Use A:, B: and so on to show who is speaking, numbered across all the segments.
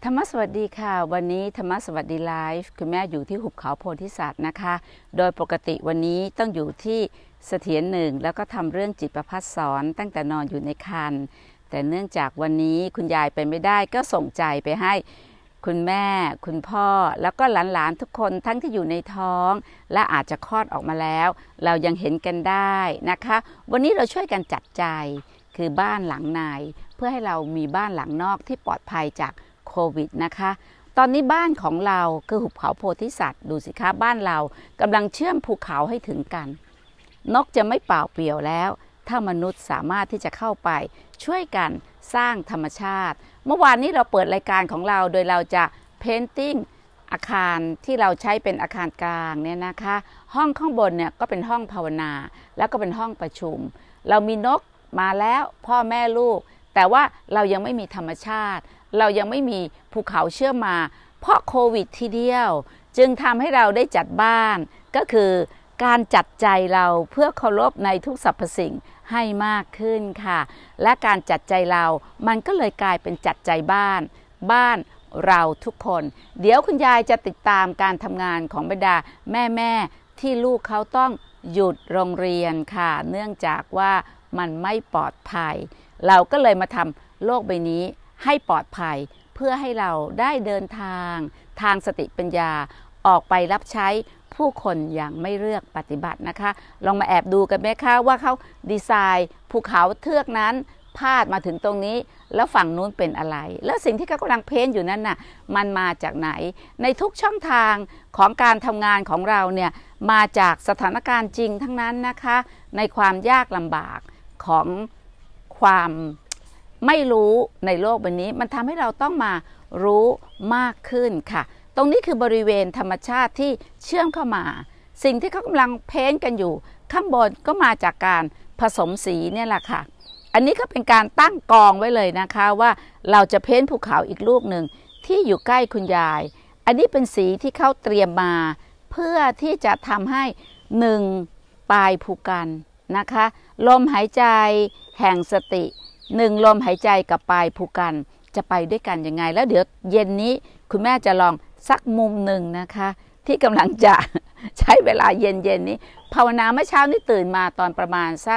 A: ธรรมสวัสดีค่ะวันนี้ธรรมสวัสดีไลฟ์คุณแม่อยู่ที่หุบเขาโพธิสัตว์นะคะโดยปกติวันนี้ต้องอยู่ที่เสถียรหนึ่งแล้วก็ทำเรื่องจิตประภัสสอนตั้งแต่นอนอยู่ในครรภ์แต่เนื่องจากวันนี้คุณยายไปไม่ได้ก็ส่งใจไปให้คุณแม่คุณพ่อแล้วก็หลานๆทุกคนทั้งที่อยู่ในท้องและอาจจะคลอดออกมาแล้วเรายังเห็นกันได้นะคะวันนี้เราช่วยกันจัดใจคือบ้านหลังในเพื่อให้เรามีบ้านหลังนอกที่ปลอดภัยจากโควิดนะคะตอนนี้บ้านของเราคือหุบเขาโพธิสัตว์ดูสิคะบ้านเรากำลังเชื่อมภูเขาให้ถึงกันนกจะไม่เปล่าเปลี่ยวแล้วถ้ามนุษย์สามารถที่จะเข้าไปช่วยกันสร้างธรรมชาติเมื่อวานนี้เราเปิดรายการของเราโดยเราจะเพนติ้งอาคารที่เราใช้เป็นอาคารกลางเนี่ยนะคะห้องข้างบนเนี่ยก็เป็นห้องภาวนาแล้วก็เป็นห้องประชุมเรามีนกมาแล้วพ่อแม่ลูกแต่ว่าเรายังไม่มีธรรมชาติเรายังไม่มีภูเขาเชื่อมมาเพราะโควิดทีเดียวจึงทำให้เราได้จัดบ้านก็คือการจัดใจเราเพื่อเคารพในทุกสรรพสิ่งให้มากขึ้นค่ะและการจัดใจเรามันก็เลยกลายเป็นจัดใจบ้านเราทุกคนเดี๋ยวคุณยายจะติดตามการทำงานของบรรดาแม่ที่ลูกเขาต้องหยุดโรงเรียนค่ะเนื่องจากว่ามันไม่ปลอดภัยเราก็เลยมาทำโลกใบนี้ให้ปลอดภัยเพื่อให้เราได้เดินทางสติปัญญาออกไปรับใช้ผู้คนอย่างไม่เลือกปฏิบัตินะคะลองมาแอบดูกันไหมคะว่าเขาดีไซน์ภูเขาเทือกนั้นพาดมาถึงตรงนี้แล้วฝั่งนู้นเป็นอะไรแล้วสิ่งที่เขากำลังเพ้นอยู่นั้นน่ะมันมาจากไหนในทุกช่องทางของการทำงานของเราเนี่ยมาจากสถานการณ์จริงทั้งนั้นนะคะในความยากลำบากของความไม่รู้ในโลกใบนี้มันทำให้เราต้องมารู้มากขึ้นค่ะตรงนี้คือบริเวณธรรมชาติที่เชื่อมเข้ามาสิ่งที่เขากำลังเพ้นกันอยู่ข้างบนก็มาจากการผสมสีเนี่ยแหละค่ะอันนี้ก็เป็นการตั้งกองไว้เลยนะคะว่าเราจะเพ้นภูเขาอีกลูกหนึ่งที่อยู่ใกล้คุณยายอันนี้เป็นสีที่เขาเตรียมมาเพื่อที่จะทำให้หนึ่งปลายภูกันนะคะลมหายใจแห่งสติหนึ่งลมหายใจกับปลายภูกันจะไปด้วยกันยังไงแล้วเดี๋ยวเย็นนี้คุณแม่จะลองสักมุมหนึ่งนะคะที่กำลังจะใช้เวลาเย็นนี้ภาวนาเมื่อเช้านี้ตื่นมาตอนประมาณสัก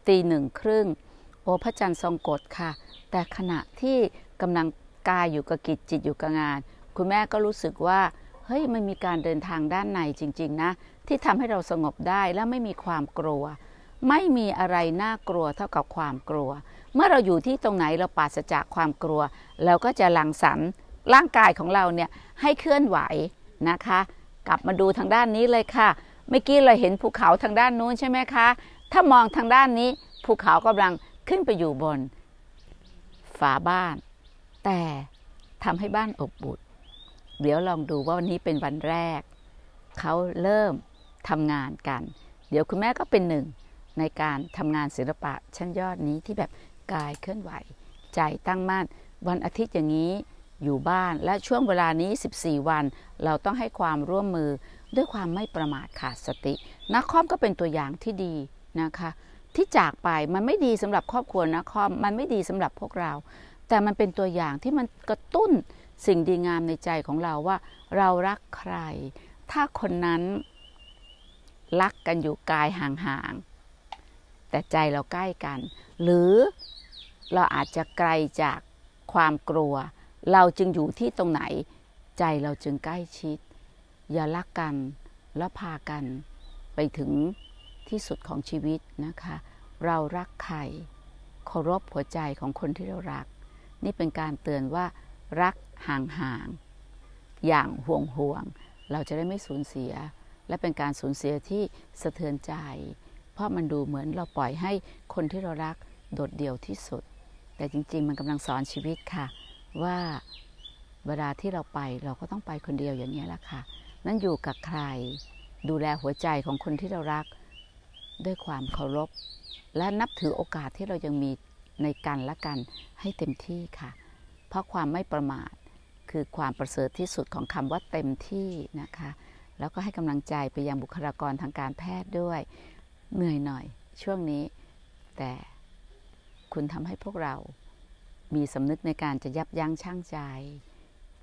A: 1:30โอ้พระจันทร์ทรงกฎค่ะแต่ขณะที่กำลังกายอยู่กับกิจจิตอยู่กับงานคุณแม่ก็รู้สึกว่าเฮ้ยมันมีการเดินทางด้านในจริงๆนะที่ทำให้เราสงบได้และไม่มีความกลัวไม่มีอะไรน่ากลัวเท่ากับความกลัวเมื่อเราอยู่ที่ตรงไหนเราปราศจากความกลัวเราก็จะหลั่งสรรร่างกายของเราเนี่ยให้เคลื่อนไหวนะคะกลับมาดูทางด้านนี้เลยค่ะเมื่อกี้เราเห็นภูเขาทางด้านนู้นใช่ไหมคะถ้ามองทางด้านนี้ภูเขากำลังขึ้นไปอยู่บนฝาบ้านแต่ทำให้บ้านอบอุ่นเดี๋ยวลองดูว่าวันนี้เป็นวันแรกเขาเริ่มทำงานกันเดี๋ยวคุณแม่ก็เป็นหนึ่งในการทำงานศิลปะชั้นยอดนี้ที่แบบกายเคลื่อนไหวใจตั้งมั่นวันอาทิตย์อย่างนี้อยู่บ้านและช่วงเวลานี้14วันเราต้องให้ความร่วมมือด้วยความไม่ประมาทขาดสตินักคอมก็เป็นตัวอย่างที่ดีนะคะที่จากไปมันไม่ดีสำหรับครอบครัวนักคอมมันไม่ดีสำหรับพวกเราแต่มันเป็นตัวอย่างที่มันกระตุ้นสิ่งดีงามในใจของเราว่าเรารักใครถ้าคนนั้นรักกันอยู่กายห่างๆแต่ใจเราใกล้กันหรือเราอาจจะไกลจากความกลัวเราจึงอยู่ที่ตรงไหนใจเราจึงใกล้ชิดอย่ารักกันแล้วพากันไปถึงที่สุดของชีวิตนะคะเรารักใครเคารพหัวใจของคนที่เรารักนี่เป็นการเตือนว่ารักห่างๆอย่างห่วงเราจะได้ไม่สูญเสียและเป็นการสูญเสียที่สะเทือนใจเพราะมันดูเหมือนเราปล่อยให้คนที่เรารักโดดเดี่ยวที่สุดแต่จริงๆมันกำลังสอนชีวิตค่ะว่าเวลาที่เราไปเราก็ต้องไปคนเดียวอย่างนี้แหละค่ะนั่นอยู่กับใครดูแลหัวใจของคนที่เรารักด้วยความเคารพและนับถือโอกาสที่เรายังมีในกันและกันให้เต็มที่ค่ะเพราะความไม่ประมาทคือความประเสริฐที่สุดของคำว่าเต็มที่นะคะแล้วก็ให้กำลังใจไปยังบุคลากรทางการแพทย์ด้วยเหนื่อยหน่อยช่วงนี้แต่คุณทำให้พวกเรามีสำนึกในการจะยับยั้งชั่งใจ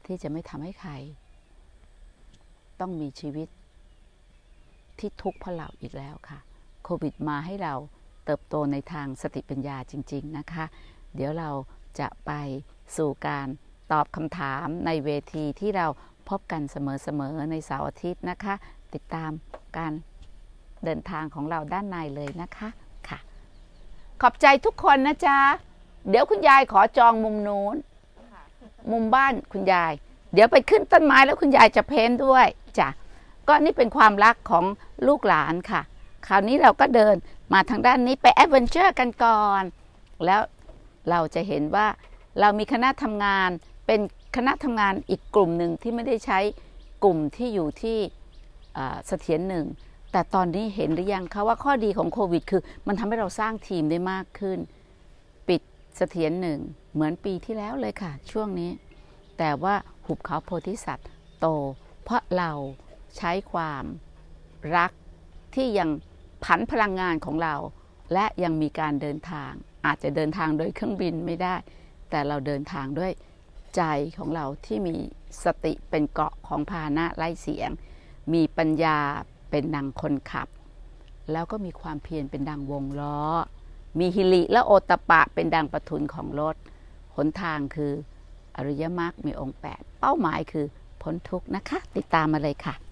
A: ที่จะไม่ทำให้ใครต้องมีชีวิตที่ทุกข์เพราะเราอีกแล้วค่ะโควิดมาให้เราเติบโตในทางสติปัญญาจริงๆนะคะเดี๋ยวเราจะไปสู่การตอบคำถามในเวทีที่เราพบกันเสมอๆในเสาร์อาทิตย์นะคะติดตามการเดินทางของเราด้านในเลยนะคะค่ะขอบใจทุกคนนะจ๊ะเดี๋ยวคุณยายขอจองมุมนู้นมุมบ้านคุณยายเดี๋ยวไปขึ้นต้นไม้แล้วคุณยายจะเพ้นด้วยจ้ะก็นี่เป็นความรักของลูกหลานค่ะคราวนี้เราก็เดินมาทางด้านนี้ไปแอดเวนเจอร์กันก่อนแล้วเราจะเห็นว่าเรามีคณะทำงานเป็นคณะทำงานอีกกลุ่มหนึ่งที่ไม่ได้ใช้กลุ่มที่อยู่ที่เสถียรหนึ่งแต่ตอนนี้เห็นหรือยังคะว่าข้อดีของโควิดคือมันทำให้เราสร้างทีมได้มากขึ้นปิดเสถียรหนึ่งเหมือนปีที่แล้วเลยค่ะช่วงนี้แต่ว่าหุบเขาโพธิสัตว์โตเพราะเราใช้ความรักที่ยังผันพลังงานของเราและยังมีการเดินทางอาจจะเดินทางโดยเครื่องบินไม่ได้แต่เราเดินทางด้วยใจของเราที่มีสติเป็นเกราะของพาหนะไร้เสียงมีปัญญาเป็นดังคนขับแล้วก็มีความเพียรเป็นดังวงล้อมีหิริและโอตตปะเป็นดังประทุนของรถหนทางคืออริยมรรคมีองค์8เป้าหมายคือพ้นทุกข์นะคะติดตามมาเลยค่ะ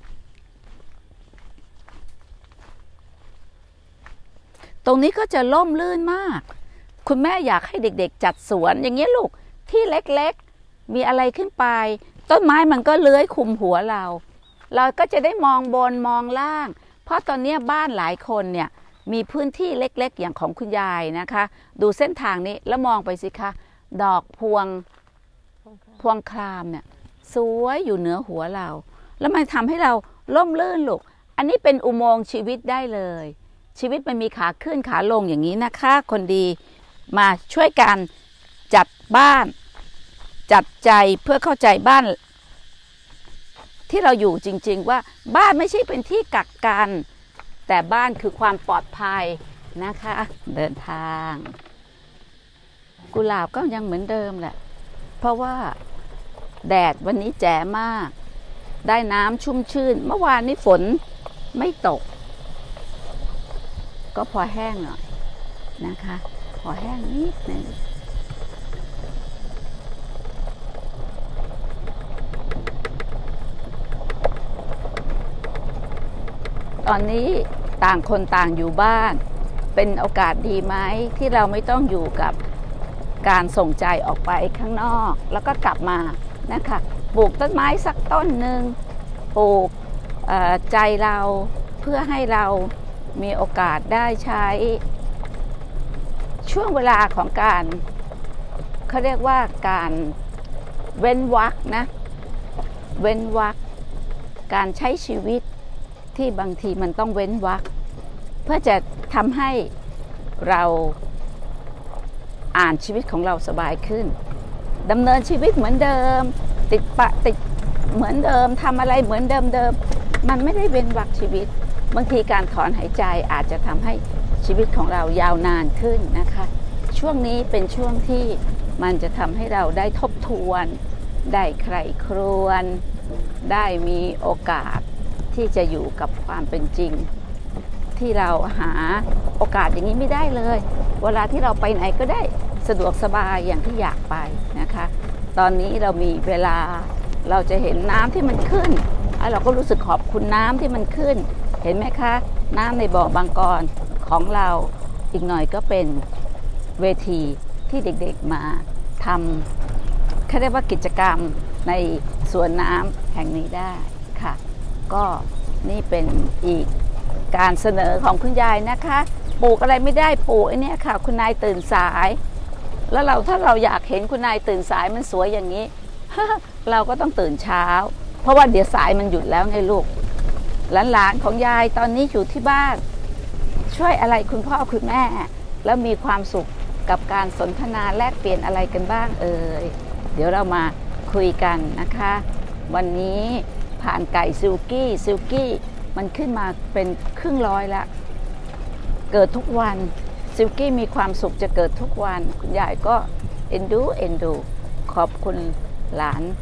A: ตรงนี้ก็จะล่มลื่นมากคุณแม่อยากให้เด็กๆจัดสวนอย่างเงี้ยลูกที่เล็กๆมีอะไรขึ้นไปต้นไม้มันก็เลื้อยคุมหัวเราก็จะได้มองบนมองล่างเพราะตอนนี้บ้านหลายคนเนี่ยมีพื้นที่เล็กๆอย่างของคุณยายนะคะดูเส้นทางนี้แล้วมองไปสิคะดอกพวงครามเนี่ยสวยอยู่เหนือหัวเราแล้วมันทำให้เราล่มลื่นลูกอันนี้เป็นอุโมงค์ชีวิตได้เลยชีวิตมันมีขาขึ้นขาลงอย่างนี้นะคะคนดีมาช่วยกันจัดบ้านจัดใจเพื่อเข้าใจบ้านที่เราอยู่จริงๆว่าบ้านไม่ใช่เป็นที่กักกันแต่บ้านคือความปลอดภัยนะคะเดินทางกุหลาบก็ยังเหมือนเดิมแหละเพราะว่าแดดวันนี้แจ๋มากได้น้ำชุ่มชื่นเมื่อวานนี้ฝนไม่ตกก็พอแห้งหน่อยนะคะพอแห้งนิดนึงตอนนี้ต่างคนต่างอยู่บ้านเป็นโอกาสดีไหมที่เราไม่ต้องอยู่กับการส่งใจออกไปข้างนอกแล้วก็กลับมานะคะปลูกต้นไม้สักต้นหนึ่งปลูกใจเราเพื่อให้เรามีโอกาสได้ใช้ช่วงเวลาของการเขาเรียกว่าการเว้นวรรคนะเว้นวรรคการใช้ชีวิตที่บางทีมันต้องเว้นวรรคเพื่อจะทำให้เราอ่านชีวิตของเราสบายขึ้นดำเนินชีวิตเหมือนเดิมติดเหมือนเดิมทำอะไรเหมือนเดิมมันไม่ได้เว้นวรรคชีวิตบางทีการถอนหายใจอาจจะทำให้ชีวิตของเรายาวนานขึ้นนะคะช่วงนี้เป็นช่วงที่มันจะทำให้เราได้ทบทวนได้ใคร่ครวญได้มีโอกาสที่จะอยู่กับความเป็นจริงที่เราหาโอกาสอย่างนี้ไม่ได้เลยเวลาที่เราไปไหนก็ได้สะดวกสบายอย่างที่อยากไปนะคะตอนนี้เรามีเวลาเราจะเห็นน้ำที่มันขึ้นเราก็รู้สึกขอบคุณน้ำที่มันขึ้นเห็นไหมคะน้ำในบ่อบางกรของเราอีกหน่อยก็เป็นเวทีที่เด็กๆมาทำเขาเรียกว่ากิจกรรมในสวนน้ำแห่งนี้ได้ค่ะก็นี่เป็นอีกการเสนอของคุณยายนะคะปลูกอะไรไม่ได้ปลูกไอ้นี่ค่ะคุณนายตื่นสายแล้วถ้าเราอยากเห็นคุณนายตื่นสายมันสวยอย่างนี้ เราก็ต้องตื่นเช้าเพราะว่าเดี๋ยวสายมันหยุดแล้วไงลูกหลานๆของยายตอนนี้อยู่ที่บ้านช่วยอะไรคุณพ่อคุณแม่แล้วมีความสุขกับการสนทนาแลกเปลี่ยนอะไรกันบ้างเดี๋ยวเรามาคุยกันนะคะวันนี้ผ่านไก่ซิลกี้มันขึ้นมาเป็นครึ่งร้อยแล้วเกิดทุกวันซิลกี้มีความสุขจะเกิดทุกวันคุณยายก็เอ็นดูขอบคุณหลาน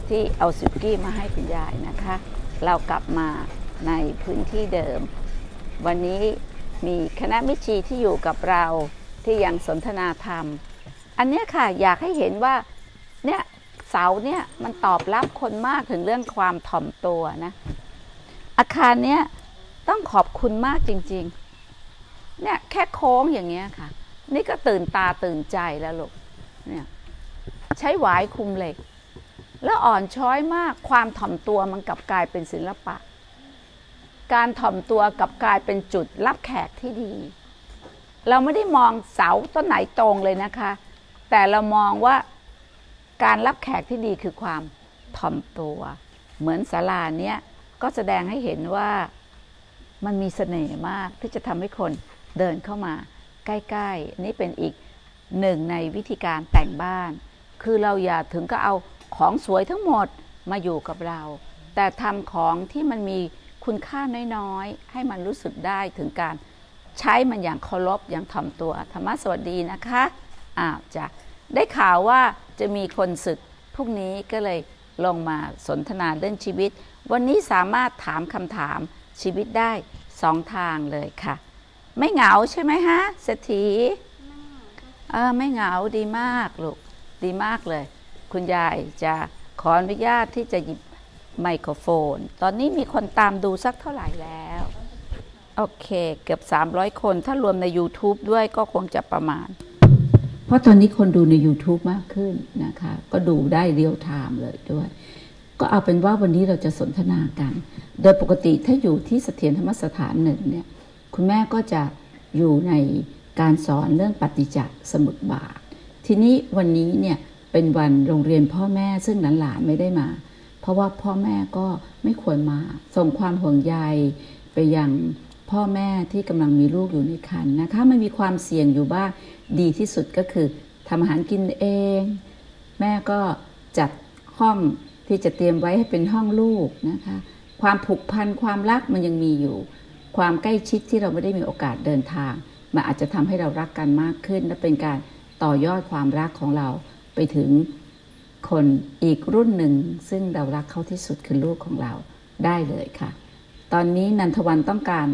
A: ที่เอาสุกี้มาให้คุณยายนะคะ เรากลับมาในพื้นที่เดิมวันนี้มีคณะมิตรชีที่อยู่กับเราที่ยังสนทนาธรรมอันนี้ค่ะอยากให้เห็นว่าเนี่ยเสาเนี่ยมันตอบรับคนมากถึงเรื่องความถ่อมตัวนะอาคารเนี้ยต้องขอบคุณมากจริงๆเนี่ยแค่โค้งอย่างเงี้ยค่ะนี่ก็ตื่นตาตื่นใจแล้วลูกเนี่ยใช้หวายคุมเหล็กแล้วอ่อนช้อยมากความถ่อมตัวมันกลับกลายเป็นศิลปะการถ่อมตัวกลับกลายเป็นจุดรับแขกที่ดีเราไม่ได้มองเสาต้นไหนตรงเลยนะคะแต่เรามองว่าการรับแขกที่ดีคือความถ่อมตัวเหมือนศาลาเนี้ยก็แสดงให้เห็นว่ามันมีเสน่ห์มากที่จะทำให้คนเดินเข้ามาใกล้ๆนี่เป็นอีกหนึ่งในวิธีการแต่งบ้านคือเราอย่าถึงก็เอาของสวยทั้งหมดมาอยู่กับเราแต่ทำของที่มันมีคุณค่าน้อยๆให้มันรู้สึกได้ถึงการใช้มันอย่างเคารพอย่างถ่อมตัวธรรมะสวัสดีนะคะจะได้ข่าวว่าจะมีคนศึกพรุ่งนี้ก็เลยลงมาสนทนาเรื่องชีวิตวันนี้สามารถถามคำถามชีวิตได้2 ทางเลยค่ะไม่เหงาใช่ไหมฮะเศรษฐีไม่เหงาดีมากลูกดีมากเลยคุณยายจะขออนุญาตที่จะหยิบไมโครโฟนตอนนี้มีคนตามดูสักเท่าไหร่แล้วโอเคเกือบ300 คนถ้ารวมใน YouTube ด้วยก็คงจะประมาณเพราะตอนนี้คนดูใน YouTube มากขึ้นนะคะก็ดูได้เรียลไทม์เลยด้วยก็เอาเป็นว่าวันนี้เราจะสนทนากันโดยปกติถ้าอยู่ที่เสถียรธรรมสถานหนึ่งเนี่ยคุณแม่ก็จะอยู่ในการสอนเรื่องปฏิจจสมุปบาททีนี้วันนี้เนี่ยเป็นวันโรงเรียนพ่อแม่ซึ่งหลานๆไม่ได้มาเพราะว่าพ่อแม่ก็ไม่ควรมาส่งความห่วงใยไปยังพ่อแม่ที่กำลังมีลูกอยู่ในครรภ์นะคะไม่มีความเสี่ยงอยู่บ้างดีที่สุดก็คือทำอาหารกินเองแม่ก็จัดห้องที่จะเตรียมไว้ให้เป็นห้องลูกนะคะความผูกพันความรักมันยังมีอยู่ความใกล้ชิดที่เราไม่ได้มีโอกาสเดินทางมันอาจจะทำให้เรารักกันมากขึ้นและเป็นการต่อยอดความรักของเราไปถึงคนอีกรุ่นหนึ่งซึ่งเรารักเขาที่สุดคือลูกของเราได้เลยค่ะตอนนี้นันทวันต้องการ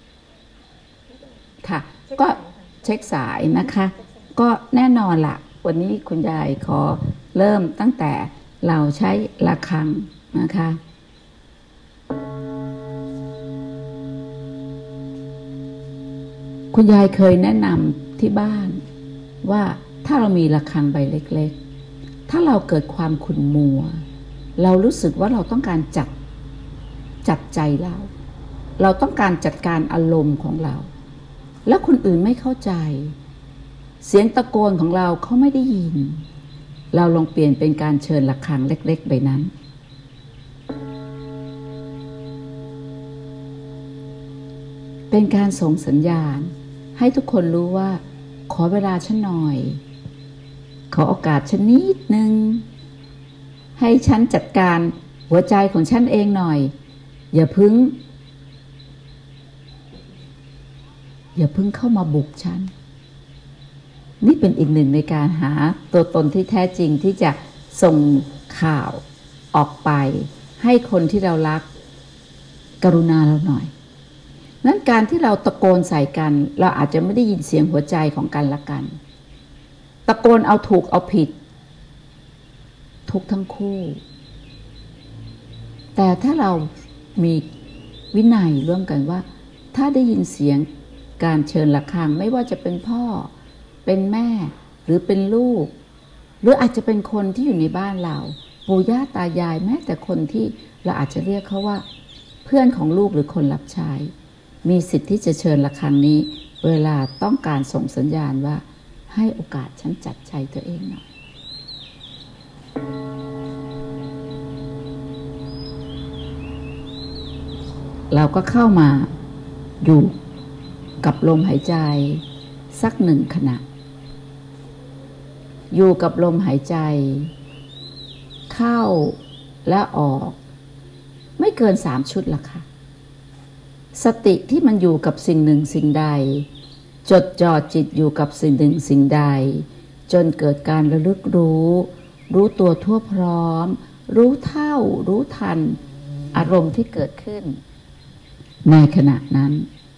A: ค่ะก็เช็คสายนะคะก็แน่นอนละวันนี้คุณยายขอเริ่มตั้งแต่เราใช้ระฆังนะคะคุณยายเคยแนะนำที่บ้านว่าถ้าเรามีระฆังใบเล็กๆถ้าเราเกิดความขุ่นมัวเรารู้สึกว่าเราต้องการจัดใจเราต้องการจัดการอารมณ์ของเราแล้วคนอื่นไม่เข้าใจเสียงตะโกนของเราเขาไม่ได้ยินเราลองเปลี่ยนเป็นการเชิญระฆังเล็กๆใบนั้นเป็นการส่งสัญญาณให้ทุกคนรู้ว่าขอเวลาฉันหน่อยขอโอกาสฉันนิดนึงให้ฉันจัดการหัวใจของฉันเองหน่อยอย่าเพิ่งเข้ามาบุกฉันนี่เป็นอีกหนึ่งในการหาตัวตนที่แท้จริงที่จะส่งข่าวออกไปให้คนที่เรารักกรุณาเราหน่อยนั้นการที่เราตะโกนใส่กันเราอาจจะไม่ได้ยินเสียงหัวใจของกันและกันตะโกนเอาถูกเอาผิดทุกทั้งคู่แต่ถ้าเรามีวินัยร่วมกันว่าถ้าได้ยินเสียงการเชิญระฆังไม่ว่าจะเป็นพ่อเป็นแม่หรือเป็นลูกหรืออาจจะเป็นคนที่อยู่ในบ้านเราปู่ย่าตายายแม้แต่คนที่เราอาจจะเรียกเขาว่าเพื่อนของลูกหรือคนรับใช้มีสิทธิ์ที่จะเชิญระฆังนี้เวลาต้องการส่งสัญญาณว่าให้โอกาสฉันจัดใจตัวเองหน่อยเราก็เข้ามาอยู่กับลมหายใจสัก1 ขณะอยู่กับลมหายใจเข้าและออกไม่เกิน3 ชุดละค่ะสติที่มันอยู่กับสิ่งหนึ่งสิ่งใดจดจ่อจิตอยู่กับสิ่งหนึ่งสิ่งใดจนเกิดการระลึกรู้ตัวทั่วพร้อมรู้เท่ารู้ทันอารมณ์ที่เกิดขึ้นในขณะนั้น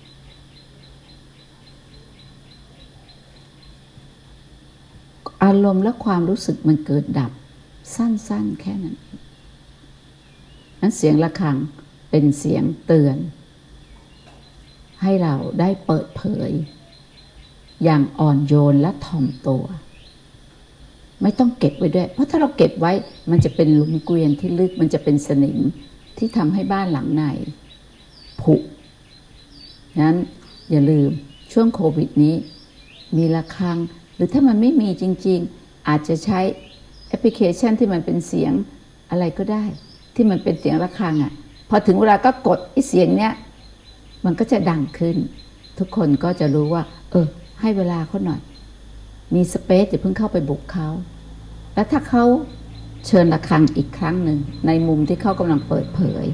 A: อารมณ์และความรู้สึกมันเกิดดับสั้นๆแค่นั้นนั้นเสียงระฆังเป็นเสียงเตือนให้เราได้เปิดเผยอย่างอ่อนโยนและถ่อมตัวไม่ต้องเก็บไว้ด้วยเพราะถ้าเราเก็บไว้มันจะเป็นหลุมเกวียนที่ลึกมันจะเป็นสนิมที่ทำให้บ้านหลังในผุนั้นอย่าลืมช่วงโควิดนี้มีระฆังหรือถ้ามันไม่มีจริงๆอาจจะใช้แอปพลิเคชันที่มันเป็นเสียงอะไรก็ได้ที่มันเป็นเสียงระฆังอ่ะพอถึงเวลาก็กดไอ้เสียงเนี้ยมันก็จะดังขึ้นทุกคนก็จะรู้ว่าให้เวลาเขาหน่อยมีสเปซอย่าเพิ่งเข้าไปบุกเขาแล้วถ้าเขาเชิญระฆังอีกครั้งหนึ่งในมุมที่เขากำลังเปิดเผย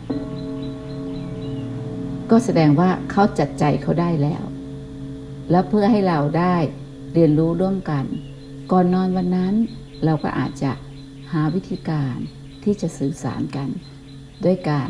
A: ก็แสดงว่าเขาจัดใจเขาได้แล้วแล้วเพื่อให้เราได้เรียนรู้ร่วมกันก่อนนอนวันนั้นเราก็อาจจะหาวิธีการที่จะสื่อสารกันด้วยการ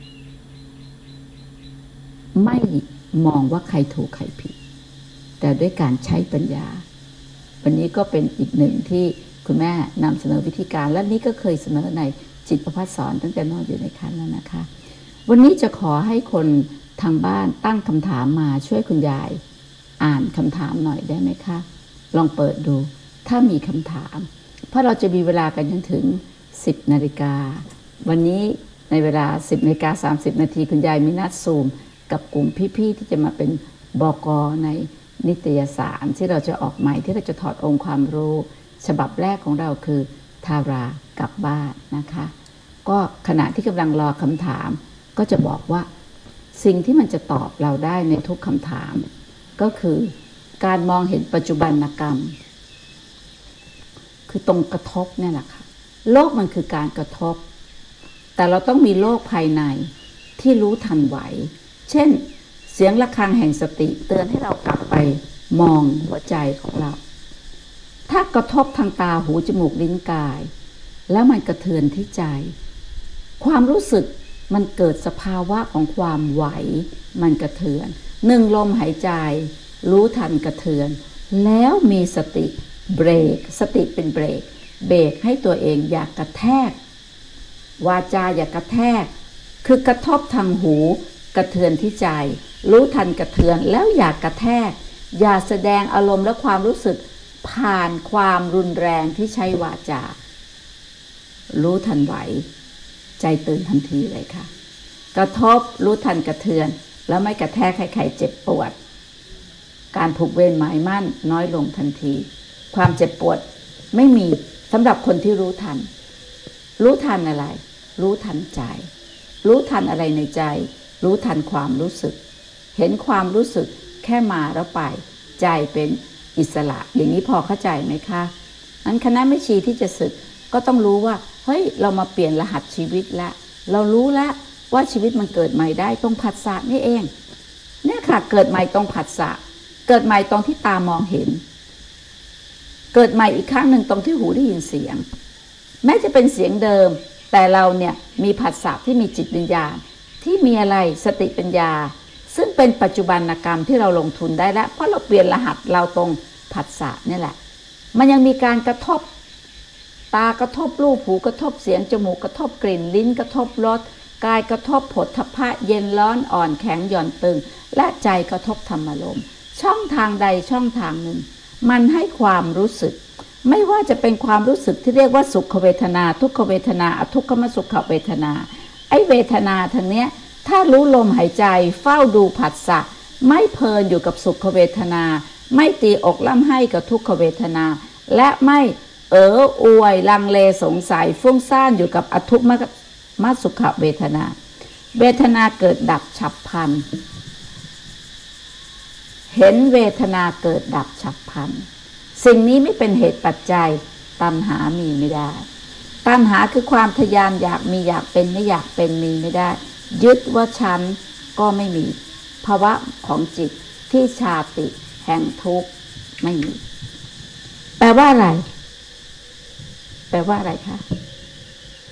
A: ไม่มองว่าใครถูกใครผิดแต่ด้วยการใช้ปัญญาวันนี้ก็เป็นอีกหนึ่งที่คุณแม่นำเสนอวิธีการและนี้ก็เคยเสนอในจิตประภัสสอนตั้งแต่นอนอยู่ในครรภ์แล้วนะคะวันนี้จะขอให้คนทางบ้านตั้งคำถามมาช่วยคุณยายอ่านคำถามหน่อยได้ไหมคะลองเปิดดูถ้ามีคำถามเพราะเราจะมีเวลากันจนถึง10 นาฬิกาวันนี้ในเวลา10 นาฬิกา 30 นาทีคุณยายมีนัดซูมกับกลุ่มพี่ๆที่จะมาเป็นบก.ในนิตยสารที่เราจะออกใหม่ที่เราจะถอดองค์ความรู้ฉบับแรกของเราคือทารากลับบ้านนะคะก็ขณะที่กำลังรอคำถามก็จะบอกว่าสิ่งที่มันจะตอบเราได้ในทุกคำถามก็คือการมองเห็นปัจจุบันกรรมคือตรงกระทบเนี่ยแหละค่ะโลกมันคือการกระทบแต่เราต้องมีโลกภายในที่รู้ทันไหวเช่นเสียงระฆังแห่งสติเตือนให้เรากลับไปมองหัวใจของเราถ้ากระทบทางตาหูจมูกลิ้นกายแล้วมันกระเทือนที่ใจความรู้สึกมันเกิดสภาวะของความไหวมันกระเทือนหนึ่งลมหายใจรู้ทันกระเทือนแล้วมีสติเบรกสติเป็นเบรกเบรกให้ตัวเองอย่ากระแทกวาจาอย่ากระแทกคือกระทบทางหูกระเทือนที่ใจรู้ทันกระเทือนแล้วอย่ากระแทกอย่าแสดงอารมณ์และความรู้สึกผ่านความรุนแรงที่ใช้วาจารู้ทันไหวใจตื่นทันทีเลยค่ะกระทบรู้ทันกระเทือนแล้วไม่กระแทกให้ใครเจ็บปวดการผูกเวรหมายมั่นน้อยลงทันทีความเจ็บปวดไม่มีสำหรับคนที่รู้ทันรู้ทันอะไรรู้ทันใจรู้ทันอะไรในใจรู้ทันความรู้สึกเห็นความรู้สึกแค่มาแล้วไปใจเป็นอิสระอย่างนี้พอเข้าใจไหมคะนั้นคณะแม่ชีที่จะศึกก็ต้องรู้ว่าเฮ้ยเรามาเปลี่ยนรหัสชีวิตแล้วเรารู้แล้วว่าชีวิตมันเกิดใหม่ได้ตรงผัสสะนี่เองเนี่ยค่ะเกิดใหม่ตรงผัสสะเกิดใหม่ตรงที่ตามองเห็นเกิดใหม่อีกครั้งหนึ่งตรงที่หูได้ยินเสียงแม้จะเป็นเสียงเดิมแต่เราเนี่ยมีผัสสะที่มีจิตวิญญาณที่มีอะไรสติปัญญาซึ่งเป็นปัจจุบันกรรมที่เราลงทุนได้แล้วเพราะเราเปลี่ยนรหัสเราตรงผัสสะนี่แหละมันยังมีการกระทบตากระทบรูปหูกระทบเสียงจมูกกระทบกลิ่นลิ้นกระทบรสกายกระทบผลทพะเย็นร้อนอ่อนแข็งหย่อนตึงและใจกระทบธรรมารมณ์ช่องทางใดช่องทางหนึ่งมันให้ความรู้สึกไม่ว่าจะเป็นความรู้สึกที่เรียกว่าสุขเวทนาทุกขเวทนาอทุกขมสุขเวทนาไอ้เวทนาทางเนี้ยถ้ารู้ลมหายใจเฝ้าดูผัสสะไม่เพลินอยู่กับสุขเวทนาไม่ตีอกล่ำไห้กับทุกขเวทนาและไม่อวยลังเลสงสัยฟุ้งซ่านอยู่กับอทุกขมสุขเวทนาเวทนาเกิดดับฉับพลันเห็นเวทนาเกิดดับฉับพลันสิ่งนี้ไม่เป็นเหตุปัจจัยตัณหามีไม่ได้ตัณหาคือความทยานอยากมีอยากเป็นไม่อยากเป็นมีไม่ได้ยึดว่าฉันก็ไม่มีภาวะของจิตที่ชาติแห่งทุกข์ไม่มีแปลว่าอะไรแปลว่าอะไรคะ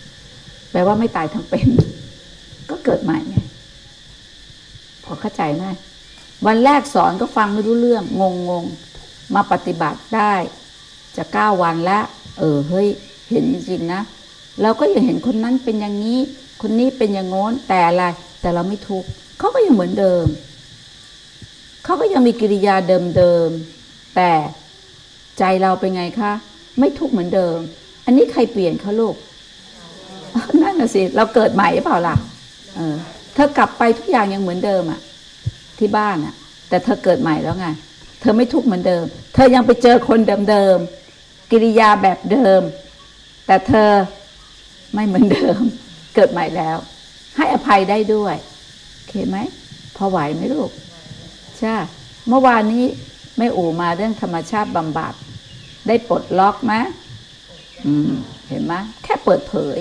A: แปลว่าไม่ตายทั้งเป็นก็เกิดใหม่ไงพอเข้าใจไหมวันแรกสอนก็ฟังไม่รู้เรื่องงงมาปฏิบัติได้จะ9 วันแล้วเฮ้ยเห็นจริงๆนะเราก็ยังเห็นคนนั้นเป็นอย่างนี้คนนี้เป็นอย่างโน้นแต่อะไรแต่เราไม่ทุกข์เขาก็ยังเหมือนเดิมเขาก็ยังมีกิริยาเดิมๆแต่ใจเราเป็นไงคะไม่ทุกข์เหมือนเดิมอันนี้ใครเปลี่ยนเขาลูกนั่นน่ะสิเราเกิดใหม่หรือเปล่าล่ะเธอกลับไปทุกอย่างยังเหมือนเดิมอะที่บ้านอะแต่เธอเกิดใหม่แล้วไงเธอไม่ทุกข์เหมือนเดิมเธอยังไปเจอคนเดิมๆกิริยาแบบเดิมแต่เธอไม่เหมือนเดิมเกิดใหม่แล้วให้อภัยได้ด้วยโอเคไหมพอไหวไหมลูกใช่เมื่อวานนี้แม่อู่มาเรื่องธรรมชาติบำบัดได้ปลดล็อกไหมเห็นไหมแค่เปิดเผย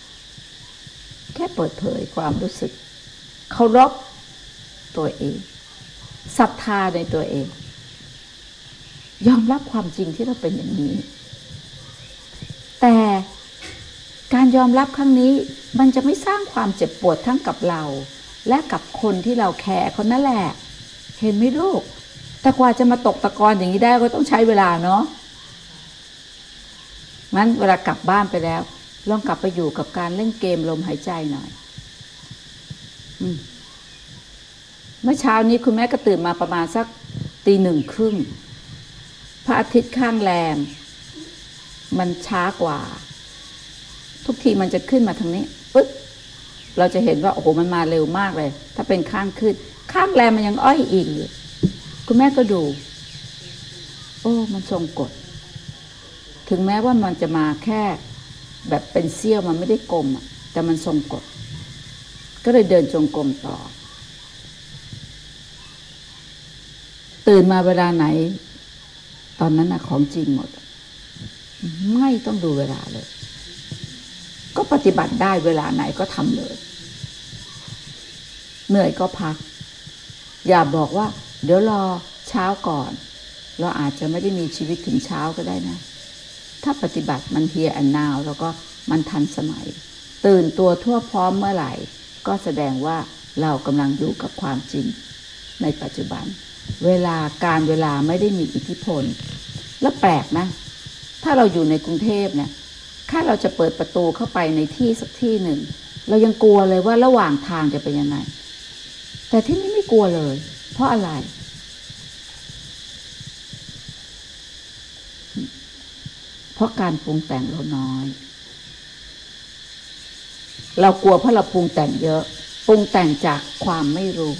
A: ความรู้สึกเคารพตัวเองศรัทธาในตัวเองยอมรับความจริงที่เราเป็นอย่างนี้แต่การยอมรับครั้งนี้มันจะไม่สร้างความเจ็บปวดทั้งกับเราและกับคนที่เราแคร์คนนั่นแหละเห็นไหมลูกแต่กว่าจะมาตกตะกอนอย่างนี้ได้ก็ต้องใช้เวลาเนาะงั้นเวลากลับบ้านไปแล้วลองกลับไปอยู่กับการเล่นเกมลมหายใจหน่อยเมื่อเช้านี้คุณแม่ก็ตื่นมาประมาณสัก 1:30 น.พระอาทิตย์ข้างแรมมันช้ากว่าทุกทีมันจะขึ้นมาทางนี้ปึ๊บเราจะเห็นว่าโอ้โหมันมาเร็วมากเลยถ้าเป็นข้างขึ้นข้างแรมมันยังอ้อยอิงอยู่คุณแม่ก็ดูโอ้มันทรงกฎถึงแม้ว่ามันจะมาแค่แบบเป็นเสี้ยวมันไม่ได้กลมแต่มันทรงกฎก็เลยเดินจงกรมต่อตื่นมาเวลาไหนตอนนั้นของจริงหมดไม่ต้องดูเวลาเลยก็ปฏิบัติได้เวลาไหนก็ทำเลยเหนื่อยก็พักอย่าบอกว่าเดี๋ยวรอเช้าก่อนเราอาจจะไม่ได้มีชีวิตถึงเช้าก็ได้นะถ้าปฏิบัติมัน here and now แล้วก็มันทันสมัยตื่นตัวทั่วพร้อมเมื่อไหร่ก็แสดงว่าเรากำลังอยู่กับความจริงในปัจจุบันเวลาไม่ได้มีอิทธิพลและแปลกนะถ้าเราอยู่ในกรุงเทพเนี่ยถ้าเราจะเปิดประตูเข้าไปในที่สักที่หนึ่งเรายังกลัวเลยว่าระหว่างทางจะเป็นยังไงแต่ที่นี่ไม่กลัวเลยเพราะอะไรเพราะการปรุงแต่งเราน้อยเรากลัวเพราะเราปรุงแต่งเยอะปรุงแต่งจากความไม่รู้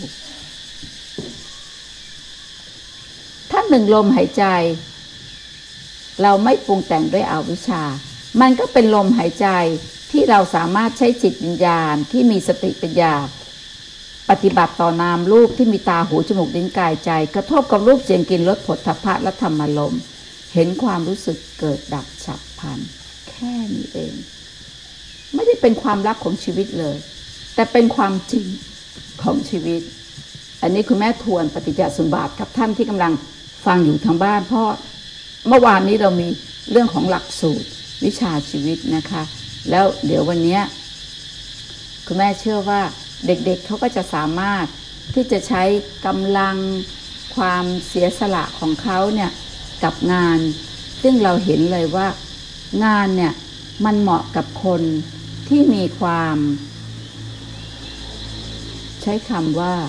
A: ถ้า1 ลมหายใจเราไม่ปรุงแต่งด้วยอวิชชามันก็เป็นลมหายใจที่เราสามารถใช้จิตวิญญาณที่มีสติปัญญาปฏิบัติต่อนามรูปที่มีตาหูจมูกลิ้นกายใจกระทบกับรูปเสียงกลิ่นรสผลทพะและธรรมารมณ์เห็นความรู้สึกเกิดดับฉับพลันแค่นี้เองไม่ได้เป็นความลับของชีวิตเลยแต่เป็นความจริงของชีวิตอันนี้คุณแม่ทวนปฏิจจสมุปบาทกับท่านที่กำลังฟังอยู่ทางบ้านเพราะเมื่อวานนี้เรามีเรื่องของหลักสูตรวิชาชีวิตนะคะแล้วเดี๋ยววันนี้คุณแม่เชื่อว่าเด็กๆเขาก็จะสามารถที่จะใช้กำลังความเสียสละของเขาเนี่ยกับงานซึ่งเราเห็นเลยว่างานเนี่ยมันเหมาะกับคนที่มีความใช้คำว่า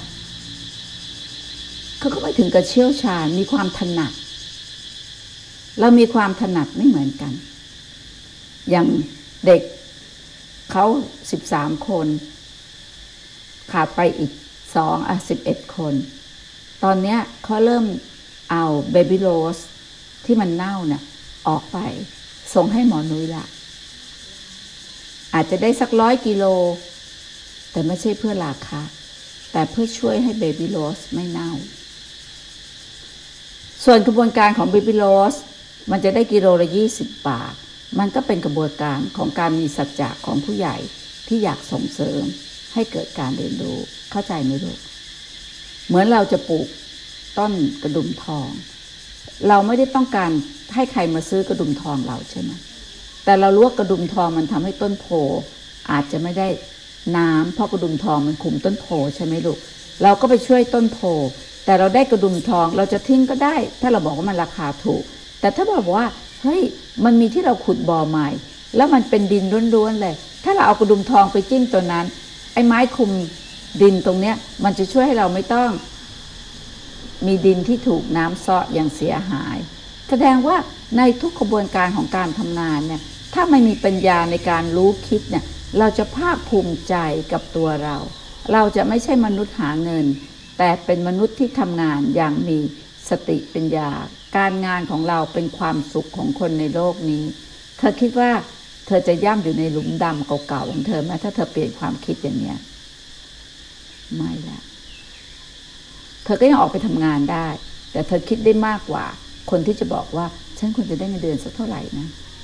A: เขาก็ไม่ถึงกับเชี่ยวชาญมีความถนัดเรามีความถนัดไม่เหมือนกันอย่างเด็กเขา13 คนขาดไปอีก11 คนตอนนี้เขาเริ่มเอาเบบี้โรสที่มันเน่าเนี่ยออกไปส่งให้หมอนุ้ยละอาจจะได้สัก100 กิโลแต่ไม่ใช่เพื่อราคาแต่เพื่อช่วยให้เบบี้โรสไม่เน่าส่วนกระบวนการของเบบี้โรสมันจะได้กิโลละ20 บาทมันก็เป็นกระบวนการของการมีสัจจะของผู้ใหญ่ที่อยากส่งเสริมให้เกิดการเรียนรู้เข้าใจไหมลูกเหมือนเราจะปลูกต้นกระดุมทองเราไม่ได้ต้องการให้ใครมาซื้อกระดุมทองเราใช่ไหมแต่เรารู้ว่ากระดุมทองมันทำให้ต้นโพอาจจะไม่ได้น้ำเพราะกระดุมทองมันคุมต้นโพใช่ไหมลูกเราก็ไปช่วยต้นโพแต่เราได้กระดุมทองเราจะทิ้งก็ได้ถ้าเราบอกว่ามันราคาถูกแต่ถ้าบอกว่าเฮ้ยมันมีที่เราขุดบ่อใหม่แล้วมันเป็นดินล้วนๆเลยถ้าเราเอากระดุมทองไปจิ้มตัวนั้นไอ้ไม้คุมดินตรงเนี้ยมันจะช่วยให้เราไม่ต้องมีดินที่ถูกน้ำเซาะอย่างเสียหายแสดงว่าในทุกกระบวนการของการทำงานเนี่ยถ้าไม่มีปัญญาในการรู้คิดเนี่ยเราจะภาคภูมิใจกับตัวเราจะไม่ใช่มนุษย์หาเงินแต่เป็นมนุษย์ที่ทำงานอย่างมีสติปัญญาการงานของเราเป็นความสุขของคนในโลกนี้เธอคิดว่าเธอจะย่ำอยู่ในหลุมดำเก่าๆของเธอไหมถ้าเธอเปลี่ยนความคิดอย่างเนี้ยไม่ละเธอก็ยังออกไปทำงานได้แต่เธอคิดได้มากกว่าคนที่จะบอกว่าฉันควรจะได้เงินเดือนสักเท่าไหร่นะ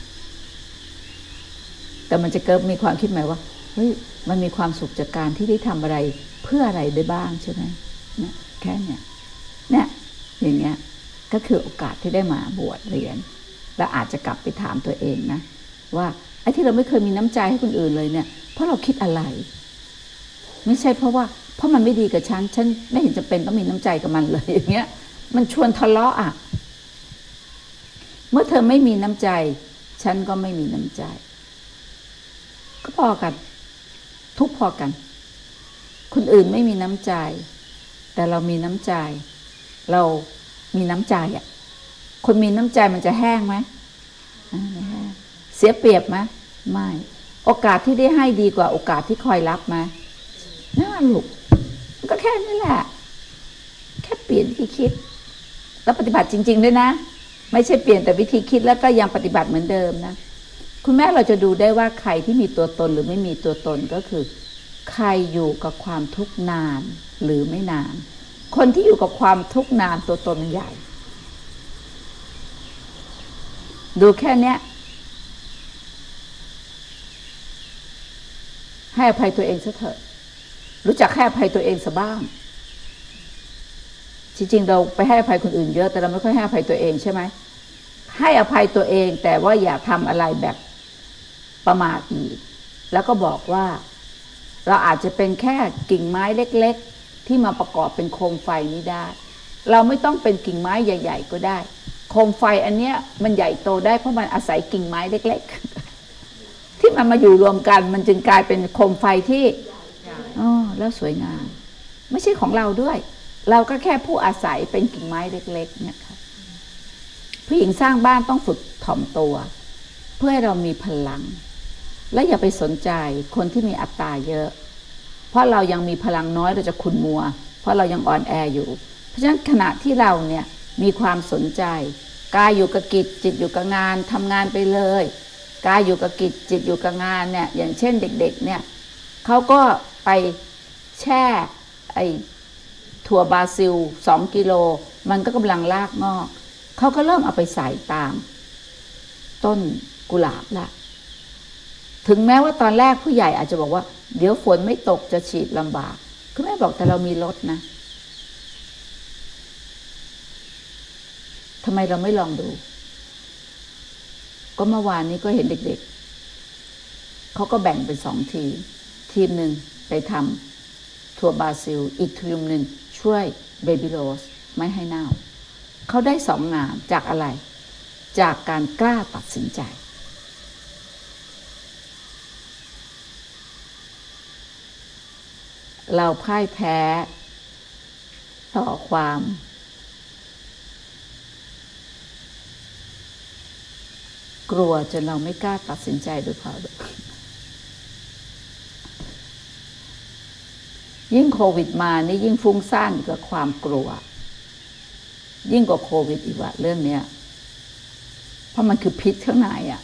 A: แต่มันจะเกิดมีความคิดไหมว่าเฮ้ยมันมีความสุขจากการที่ได้ทำอะไรเพื่ออะไรได้บ้างใช่ไหมเนี่ยแค่เนี่ยอย่างเงี้ยก็คือโอกาสที่ได้มาบวชเรียนและอาจจะกลับไปถามตัวเองนะว่าไอ้ที่เราไม่เคยมีน้ำใจให้คนอื่นเลยเนี่ยเพราะเราคิดอะไรไม่ใช่เพราะมันไม่ดีกับฉันไม่เห็นจะเป็นต้องมีน้ำใจกับมันเลยอย่างเงี้ยมันชวนทะเลาะอ่ะเมื่อเธอไม่มีน้ำใจฉันก็ไม่มีน้ำใจก็พอกันทุกพอกันคนอื่นไม่มีน้ำใจแต่เรามีน้ำใจเรามีน้ำใจอ่ะคนมีน้ำใจมันจะแห้งไหมไม่แห้งเสียเปรียบไหมไม่โอกาสที่ได้ให้ดีกว่าโอกาสที่คอยรับไหมน่าลูกก็แค่นี้แหละแค่เปลี่ยนวิธีคิดแล้วปฏิบัติจริงๆด้วยนะไม่ใช่เปลี่ยนแต่วิธีคิดแล้วก็ยังปฏิบัติเหมือนเดิมนะคุณแม่เราจะดูได้ว่าใครที่มีตัวตนหรือไม่มีตัวตนก็คือใครอยู่กับความทุกข์นานหรือไม่นานคนที่อยู่กับความทุกข์นานตัวตนมันใหญ่ดูแค่เนี้ยให้อภัยตัวเองซะเถอะรู้จักให้อภัยตัวเองซะบ้างจริงๆเราไปให้อภัยคนอื่นเยอะแต่เราไม่ค่อยให้อภัยตัวเองใช่ไหมให้อภัยตัวเองแต่ว่าอย่าทำอะไรแบบประมาทอีกแล้วก็บอกว่าเราอาจจะเป็นแค่กิ่งไม้เล็กๆที่มาประกอบเป็นโคมไฟนี้ได้เราไม่ต้องเป็นกิ่งไม้ใหญ่ๆก็ได้โคมไฟอันเนี้ยมันใหญ่โตได้เพราะมันอาศัยกิ่งไม้เล็กๆที่มันมาอยู่รวมกันมันจึงกลายเป็นโคมไฟที่แล้วสวยงามไม่ใช่ของเราด้วยเราก็แค่ผู้อาศัยเป็นกิ่งไม้เล็กๆเนี่ยค่ะผู้หญิงสร้างบ้านต้องฝึกถ่อมตัวเพื่อให้เรามีพลังและอย่าไปสนใจคนที่มีอัตตาเยอะเพราะเรายังมีพลังน้อยเราจะขุ่นมัวเพราะเรายังอ่อนแออยู่เพราะฉะนั้นขณะที่เราเนี่ยมีความสนใจกายอยู่กับกิจจิตอยู่กับงานทำงานไปเลยกายอยู่กับกิจจิตอยู่กับงานเนี่ยอย่างเช่นเด็กๆเนี่ยเขาก็ไปแช่ไอถั่วบราซิล2 กิโลมันก็กำลังรากงอกเขาก็เริ่มเอาไปใส่ตามต้นกุหลาบละถึงแม้ว่าตอนแรกผู้ใหญ่อาจจะบอกว่าเดี๋ยวฝนไม่ตกจะฉีดลำบากคุณแม่บอกแต่เรามีรถนะทำไมเราไม่ลองดูก็เมื่อวานนี้ก็เห็นเด็กๆเขาก็แบ่งเป็น2 ทีมหนึ่งไปทำถั่วบราซิลอีกทีมหนึ่งช่วยเบบี้โรสไม่ให้เน่าเขาได้2 งานจากอะไรจากการกล้าตัดสินใจเราพ่ายแพ้ต่อความกลัวจนเราไม่กล้าตัดสินใจโดยเพราะยิ่งโควิดมานี่ยิ่งฟุ้งซ่านกับความกลัวยิ่งกว่าโควิดอีกว่าเรื่องเนี้ยเพราะมันคือพิษข้างในอ่ะ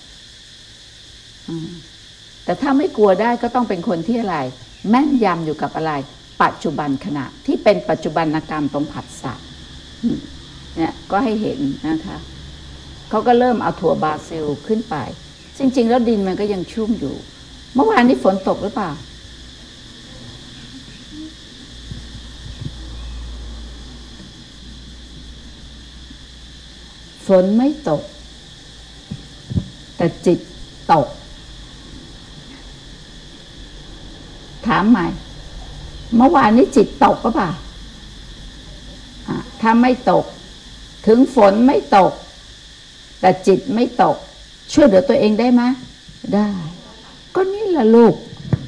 A: แต่ถ้าไม่กลัวได้ก็ต้องเป็นคนที่อะไรแม่นยำอยู่กับอะไรปัจจุบันขณะที่เป็นปัจจุบันกรรมตรงผัสสะเนี่ยก็ให้เห็นนะคะเขาก็เริ่มเอาถั่วบราซิลขึ้นไปจริงๆแล้วดินมันก็ยังชุ่มอยู่เมื่อวานนี้ฝนตกหรือเปล่าฝนไม่ตกแต่จิตตกถามใหม่เมื่อวานนี้จิตตกก็ป่ะถ้าไม่ตกถึงฝนไม่ตกแต่จิตไม่ตกช่วยเหลือตัวเองได้ไหมได้ก็นี่แหละลูก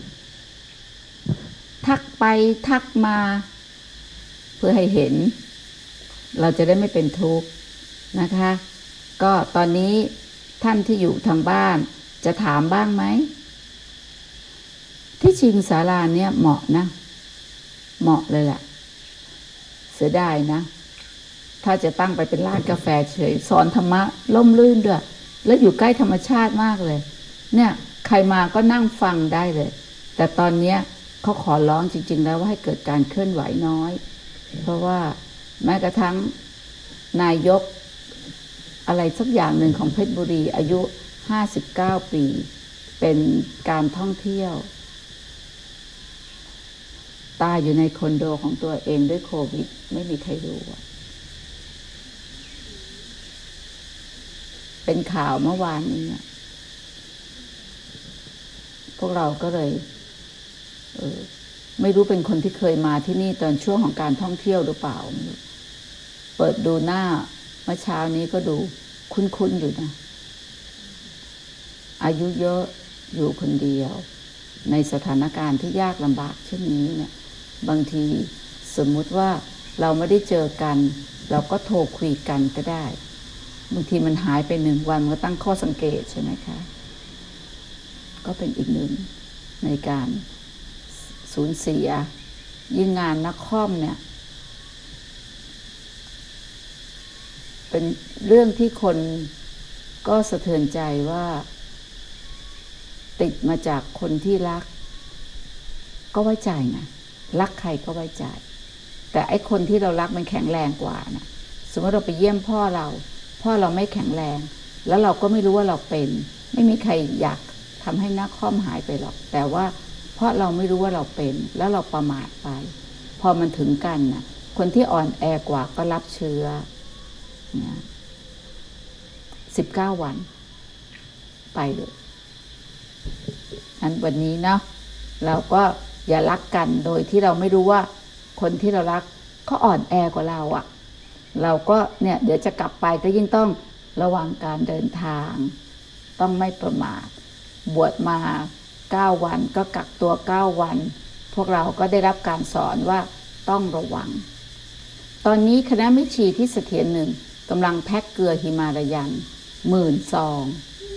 A: ทักไปทักมาเพื่อให้เห็นเราจะได้ไม่เป็นทุกข์นะคะก็ตอนนี้ท่านที่อยู่ทางบ้านจะถามบ้างไหมที่จริงศาลาเนี่ยเหมาะนะเหมาะเลยแหละเสียดายนะถ้าจะตั้งไปเป็นร้านกาแฟเฉยสอนธรรมะล่มลื่นด้วยแล้วอยู่ใกล้ธรรมชาติมากเลยเนี่ยใครมาก็นั่งฟังได้เลยแต่ตอนนี้เขาขอร้องจริงๆแล้วว่าให้เกิดการเคลื่อนไหวน้อยเพราะว่าแม้กระทั่งนายกอะไรสักอย่างหนึ่งของเพชรบุรีอายุ59 ปีเป็นการท่องเที่ยวตายอยู่ในคอนโดของตัวเองด้วยโควิดไม่มีใครรู้เป็นข่าวเมื่อวานนี้พวกเราก็เลยไม่รู้เป็นคนที่เคยมาที่นี่ตอนช่วงของการท่องเที่ยวหรือเปล่าเปิดดูหน้าเมื่อเช้านี้ก็ดูคุ้นๆอยู่นะอายุเยอะอยู่คนเดียวในสถานการณ์ที่ยากลำบากเช่นนี้เนี่ยบางทีสมมุติว่าเราไม่ได้เจอกันเราก็โทรคุยกันก็ได้บางทีมันหายไป1 วันก็ตั้งข้อสังเกตใช่ไหมคะก็เป็นอีกหนึ่งในการสูญเสียยิ่งงานนักคอมเนี่ยเป็นเรื่องที่คนก็สะเทือนใจว่าติดมาจากคนที่รักก็ไว้ใจนะรักใครก็ไว้ใจแต่ไอ้คนที่เรารักมันแข็งแรงกว่านะสมมติเราไปเยี่ยมพ่อเราไม่แข็งแรงแล้วเราก็ไม่รู้ว่าเราเป็นไม่มีใครอยากทำให้นักคอมหายไปหรอกแต่ว่าเพราะเราไม่รู้ว่าเราเป็นแล้วเราประมาทไปพอมันถึงกันนะคนที่อ่อนแอกว่าก็รับเชื้อเนี่ย19 วันไปเลยนั้นวันนี้เนาะเราก็อย่ารักกันโดยที่เราไม่รู้ว่าคนที่เรารักเขาอ่อนแอกว่าเราอะเราก็เนี่ยเดี๋ยวจะกลับไปก็ยิ่งต้องระวังการเดินทางต้องไม่ประมาทบวชมา9 วันก็กักตัว9 วันพวกเราก็ได้รับการสอนว่าต้องระวังตอนนี้คณะแม่ชีที่เสถียรหนึ่งกำลังแพ็คเกลือหิมาลายัน10,000 ซอง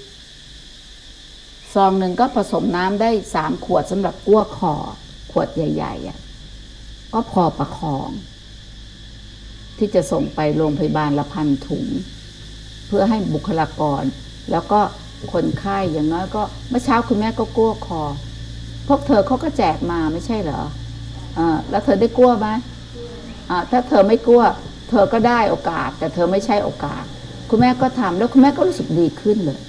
A: หนึ่งก็ผสมน้ำได้3 ขวดสำหรับกั้วคอขวดใหญ่ๆก็พอประคองที่จะส่งไปโรงพยาบาลละ1,000 ถุงเพื่อให้บุคลากรแล้วก็คนไข้อย่างน้อยก็เมื่อเช้าคุณแม่ก็กั้วคอพวกเธอเขาก็แจกมาไม่ใช่เหรอแล้วเธอได้กั้วไหมถ้าเธอไม่กั้วเธอก็ได้โอกาสแต่เธอไม่ใช่โอกาสคุณแม่ก็ทำแล้วคุณแม่ก็รู้สึกดีขึ้นเลย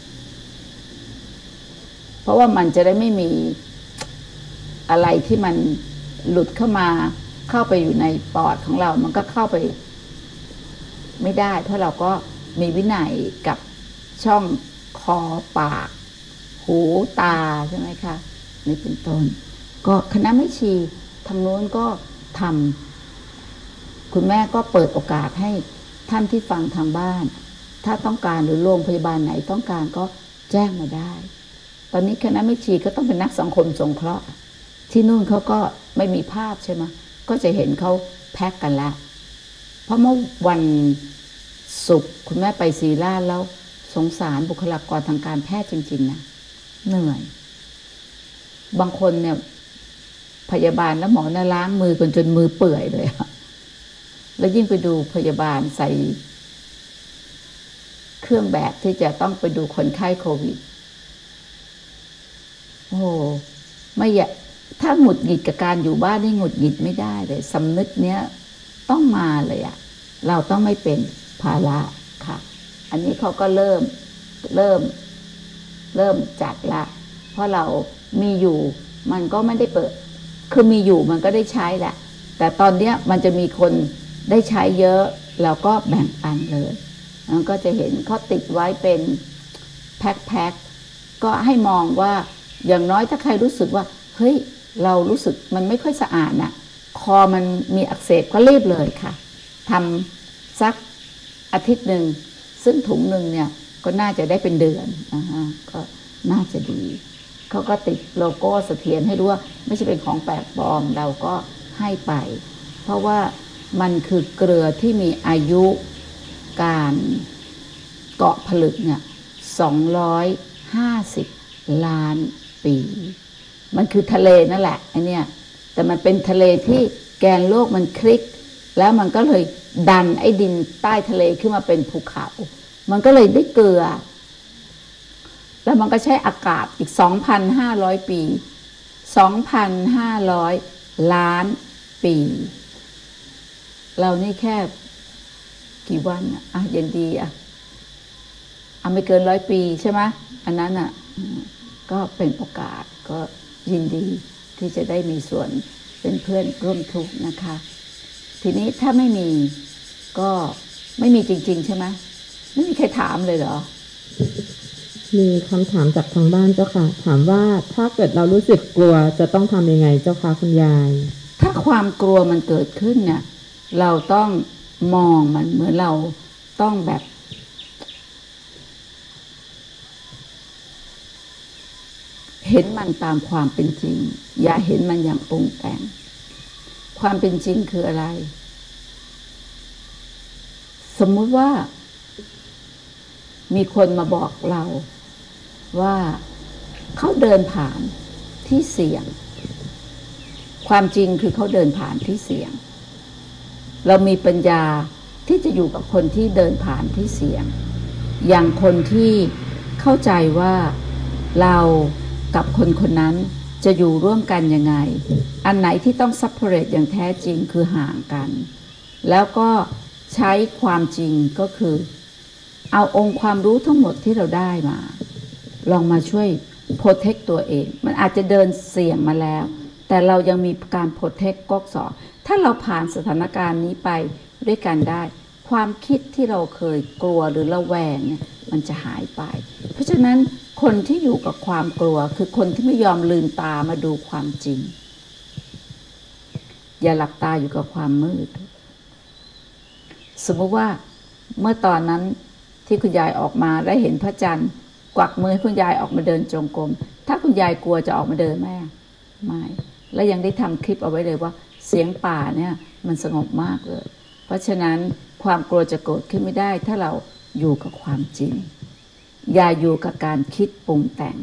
A: เพราะว่ามันจะได้ไม่มีอะไรที่มันหลุดเข้าไปอยู่ในปอดของเรามันก็เข้าไปไม่ได้เพราะเราก็มีวินัยกับช่องคอปากหูตาใช่ไหมคะนี่เป็นต้นก็คณะแม่ชีทางโน้นก็ทำคุณแม่ก็เปิดโอกาสให้ท่านที่ฟังทางบ้านถ้าต้องการหรือโรงพยาบาลไหนต้องการก็แจ้งมาได้ตอนนี้คณะแม่ชีก็ต้องเป็นนักสังคมสงเคราะห์ที่นู่นเขาก็ไม่มีภาพใช่ไหมก็จะเห็นเขาแพ็กกันแล้วเพราะเมื่อวันศุกร์คุณแม่ไปศรีราชแล้วสงสารบุคลากรทางการแพทย์จริงๆนะเหนื่อยบางคนเนี่ยพยาบาลและหมอน่ะล้างมือจนมือเปื่อยเลยแล้วยิ่งไปดูพยาบาลใส่เครื่องแบบที่จะต้องไปดูคนไข้โควิดโอ้ไม่อยากถ้าหงุดหงิดกับการอยู่บ้านนี่หงุดหงิดไม่ได้เลยสำนึกเนี้ยต้องมาเลยอะเราต้องไม่เป็นภาระค่ะอันนี้เขาก็เริ่มจัดละเพราะเรามีอยู่มันก็ไม่ได้เปิดคือมีอยู่มันก็ได้ใช้แหละแต่ตอนเนี้ยมันจะมีคนได้ใช้เยอะเราก็แบ่งปันเลยมันก็จะเห็นเขาติดไว้เป็นแพ็คก็ให้มองว่าอย่างน้อยถ้าใครรู้สึกว่าเฮ้ยเรารู้สึกมันไม่ค่อยสะอาดน่ะคอมันมีอักเสบก็รีบเลยค่ะทำสักอาทิตย์หนึ่งซึ่งถุงหนึ่งเนี่ยก็น่าจะได้เป็นเดือนนะคะก็น่าจะดีเขาก็ติดโลโก้เสถียรให้รู้ว่าไม่ใช่เป็นของแปลกปลอมเราก็ให้ไปเพราะว่ามันคือเกลือที่มีอายุการเกาะผลึกเนี่ย250 ล้านปีมันคือทะเลนั่นแหละไอเนี่ยแต่มันเป็นทะเลที่แกนโลกมันคลิกแล้วมันก็เลยดันไอ้ดินใต้ทะเลขึ้นมาเป็นภูเขามันก็เลยได้เกลือแล้วมันก็ใช้อากาศอีก 2,500 ปี 2,500 ล้านปีเรานี่แค่กี่วันอ่ะยังดีอ่ะไม่เกิน100 ปีใช่ไหมอันนั้นอ่ะก็เป็นโอกาสก็ยินดีที่จะได้มีส่วนเป็นเพื่อนร่วมทุกข์นะคะทีนี้ถ้าไม่มีก็ไม่มีจริงๆใช่ไหมไม่มีใครถามเลยเหรอ
B: มีคำถามจากทางบ้านเจ้าค่ะถามว่าถ้าเกิดเรารู้สึกกลัวจะต้องทำยังไงเจ้าค่ะคุณยาย
A: ถ้าความกลัวมันเกิดขึ้นเนี่ยเราต้องมองมันเหมือนเราต้องแบบเห็นมันตามความเป็นจริงอย่าเห็นมันอย่างปรุงแต่งความเป็นจริงคืออะไรสมมุติว่ามีคนมาบอกเราว่าเขาเดินผ่านที่เสี่ยงความจริงคือเขาเดินผ่านที่เสี่ยงเรามีปัญญาที่จะอยู่กับคนที่เดินผ่านที่เสี่ยงอย่างคนที่เข้าใจว่าเรากับคนคนนั้นจะอยู่ร่วมกันยังไงอันไหนที่ต้องซัพพอร์ตอย่างแท้จริงคือห่างกันแล้วก็ใช้ความจริงก็คือเอาองค์ความรู้ทั้งหมดที่เราได้มาลองมาช่วยโปรเทคตัวเองมันอาจจะเดินเสี่ยงมาแล้วแต่เรายังมีการโปรเทคก๊อกสองถ้าเราผ่านสถานการณ์นี้ไปด้วยกันได้ความคิดที่เราเคยกลัวหรือระแวงเนี่ยมันจะหายไปเพราะฉะนั้นคนที่อยู่กับความกลัวคือคนที่ไม่ยอมลืมตามาดูความจริงอย่าหลับตาอยู่กับความมืดสมมติว่าเมื่อตอนนั้นที่คุณยายออกมาได้เห็นพระจันทร์กวักมือให้คุณยายออกมาเดินจงกรมถ้าคุณยายกลัวจะออกมาเดินไหมไม่และยังได้ทำคลิปเอาไว้เลยว่าเสียงป่าเนี่ยมันสงบมากเลยเพราะฉะนั้นความกลัวจะเกิดขึ้นไม่ได้ถ้าเราอยู่กับความจริงอย่าอยู่กับการคิดปรุงแต่ง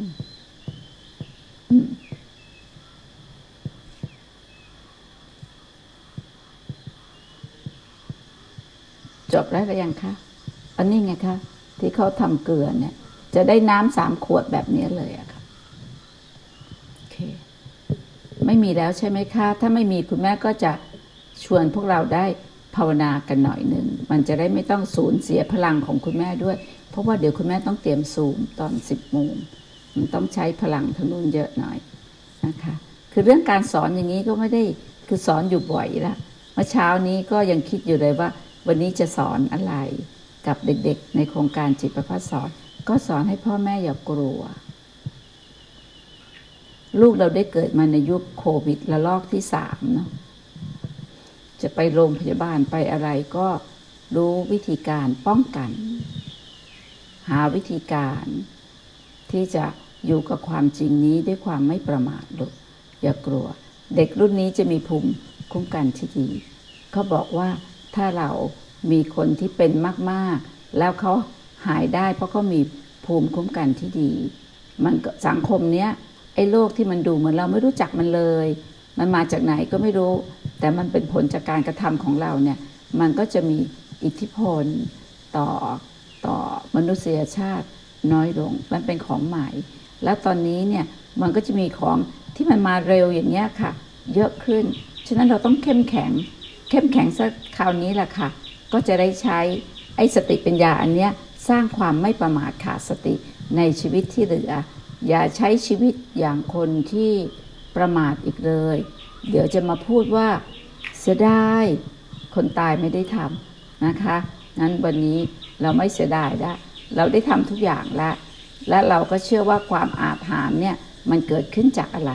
A: จบแล้วหรือยังคะอันนี้ไงคะที่เขาทำเกลือเนี่ยจะได้น้ำ3 ขวดแบบนี้เลยอะค่ะโอเคไม่มีแล้วใช่ไหมคะถ้าไม่มีคุณแม่ก็จะชวนพวกเราได้ภาวนากันหน่อยหนึ่งมันจะได้ไม่ต้องสูญเสียพลังของคุณแม่ด้วยเพราะว่าเดี๋ยวคุณแม่ต้องเตรียมซูมตอน10 โมงมันต้องใช้พลังทางนู้นเยอะหน่อยนะคะคือเรื่องการสอนอย่างนี้ก็ไม่ได้คือสอนอยู่บ่อยละเมื่อเช้านี้ก็ยังคิดอยู่เลยว่าวันนี้จะสอนอะไรกับเด็กๆในโครงการจิตประภัสสอนก็สอนให้พ่อแม่อย่ากลัวลูกเราได้เกิดมาในยุคโควิดระลอกที่3เนาะจะไปโรงพยาบาลไปอะไรก็รู้วิธีการป้องกันหาวิธีการที่จะอยู่กับความจริงนี้ด้วยความไม่ประมาทลูกอย่ากลัวเด็กรุ่นนี้จะมีภูมิคุ้มกันที่ดีเขาบอกว่าถ้าเรามีคนที่เป็นมากๆแล้วเขาหายได้เพราะเขามีภูมิคุ้มกันที่ดีมันสังคมเนี้ยไอ้โรคที่มันดูเหมือนเราไม่รู้จักมันเลยมันมาจากไหนก็ไม่รู้แต่มันเป็นผลจากการกระทำของเราเนี่ยมันก็จะมีอิทธิพลต่อมนุษยชาติน้อยลงมันเป็นของใหม่แล้วตอนนี้เนี่ยมันก็จะมีของที่มันมาเร็วอย่างเงี้ยค่ะเยอะขึ้นฉะนั้นเราต้องเข้มแข็งสักคราวนี้แหละค่ะก็จะได้ใช้ไอ้สติปัญญาอันเนี้ยสร้างความไม่ประมาทขาดสติในชีวิตที่เหลืออย่าใช้ชีวิตอย่างคนที่ประมาทอีกเลยเดี๋ยวจะมาพูดว่าเสียดายคนตายไม่ได้ทำนะคะงั้นวันนี้เราไม่เสียดายได้เราได้ทำทุกอย่างแล้วและเราก็เชื่อว่าความอาถรรพ์เนี่ยมันเกิดขึ้นจากอะไร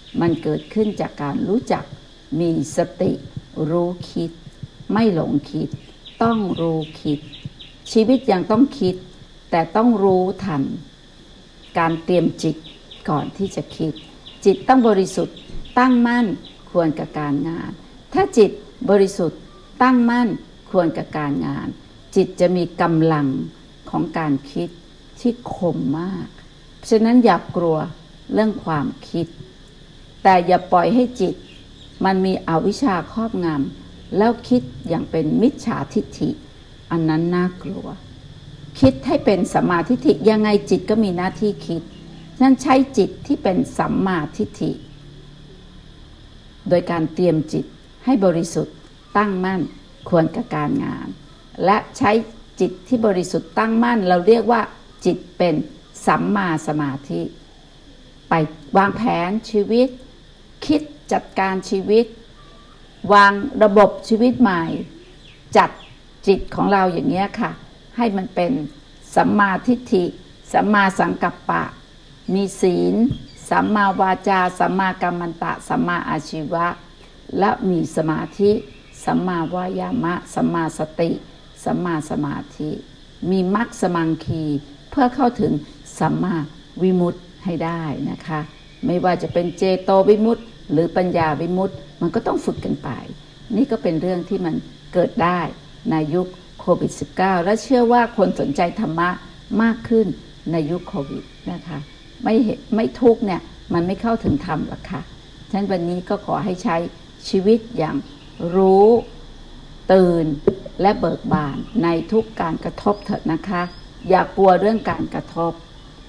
A: มันเกิดขึ้นจากการรู้จักมีสติรู้คิดไม่หลงคิดต้องรู้คิดชีวิตยังต้องคิดแต่ต้องรู้ทันการเตรียมจิตก่อนที่จะคิดจิตต้องบริสุทธิ์ตั้งมั่นควรกับการงานถ้าจิตบริสุทธิ์ตั้งมั่นควรกับการงานจิตจะมีกำลังของการคิดที่คมมากฉะนั้นอย่ากลัวเรื่องความคิดแต่อย่าปล่อยให้จิตมันมีอวิชชาครอบงำแล้วคิดอย่างเป็นมิจฉาทิฏฐิอันนั้นน่ากลัวคิดให้เป็นสัมมาทิฏฐิยังไงจิตก็มีหน้าที่คิดนั้นใช้จิตที่เป็นสัมมาทิฏฐิโดยการเตรียมจิตให้บริสุทธิ์ตั้งมั่นควรกับการงานและใช้จิตที่บริสุทธิ์ตั้งมั่นเราเรียกว่าจิตเป็นสัมมาสมาธิไปวางแผนชีวิตคิดจัดการชีวิตวางระบบชีวิตใหม่จัดจิตของเราอย่างนี้ค่ะให้มันเป็นสัมมาทิฏฐิสัมมาสังกัปปะมีศีลสัมมาวาจาสัมมากัมมันตะสัมมาอาชีวะและมีสมาธิสัมมาวายามะสัมมาสติสัมมาสมาธิมีมรรคสมังคีเพื่อเข้าถึงสัมมาวิมุตติให้ได้นะคะไม่ว่าจะเป็นเจโตวิมุตติหรือปัญญาวิมุตติมันก็ต้องฝึกกันไปนี่ก็เป็นเรื่องที่มันเกิดได้ในยุคโควิด -19 และเชื่อว่าคนสนใจธรรมะมากขึ้นในยุคโควิดนะคะไม่ทุกข์เนี่ยมันไม่เข้าถึงธรรมหรอกค่ะฉะนั้นวันนี้ก็ขอให้ใช้ชีวิตอย่างรู้ตื่นและเบิกบานในทุกการกระทบเถิดนะคะอย่ากลัวเรื่องการกระทบ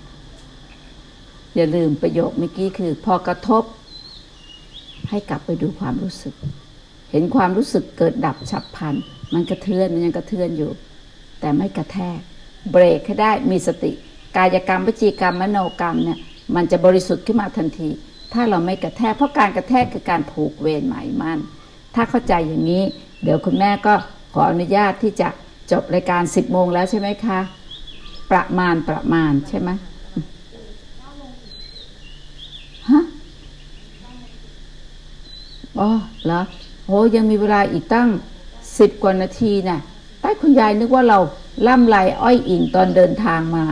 A: อย่าลืมประโยคเมื่อกี้คือพอกระทบให้กลับไปดูความรู้สึกเห็นความรู้สึกเกิดดับฉับพลันมันกระเทือนมันยังกระเทือนอยู่แต่ไม่กระแทกเบรกให้ได้มีสติกายกรรมวจีกรรมมโนกรรมเนี่ยมันจะบริสุทธิ์ขึ้นมาทันทีถ้าเราไม่กระแทกเพราะการกระแทกคือการผูกเวรหมายมั่นถ้าเข้าใจอย่างนี้เดี๋ยวคุณแม่ก็ขออนุญาตที่จะจบรายการ 10 โมงแล้วใช่ไหมคะประมาณใช่ไหมฮะอ๋อเหรอโหยังมีเวลาอีกตั้ง10 กว่านาทีน่ะใต้คุณยายนึกว่าเราล่ำไรอ้อยอิงตอนเดินทางมา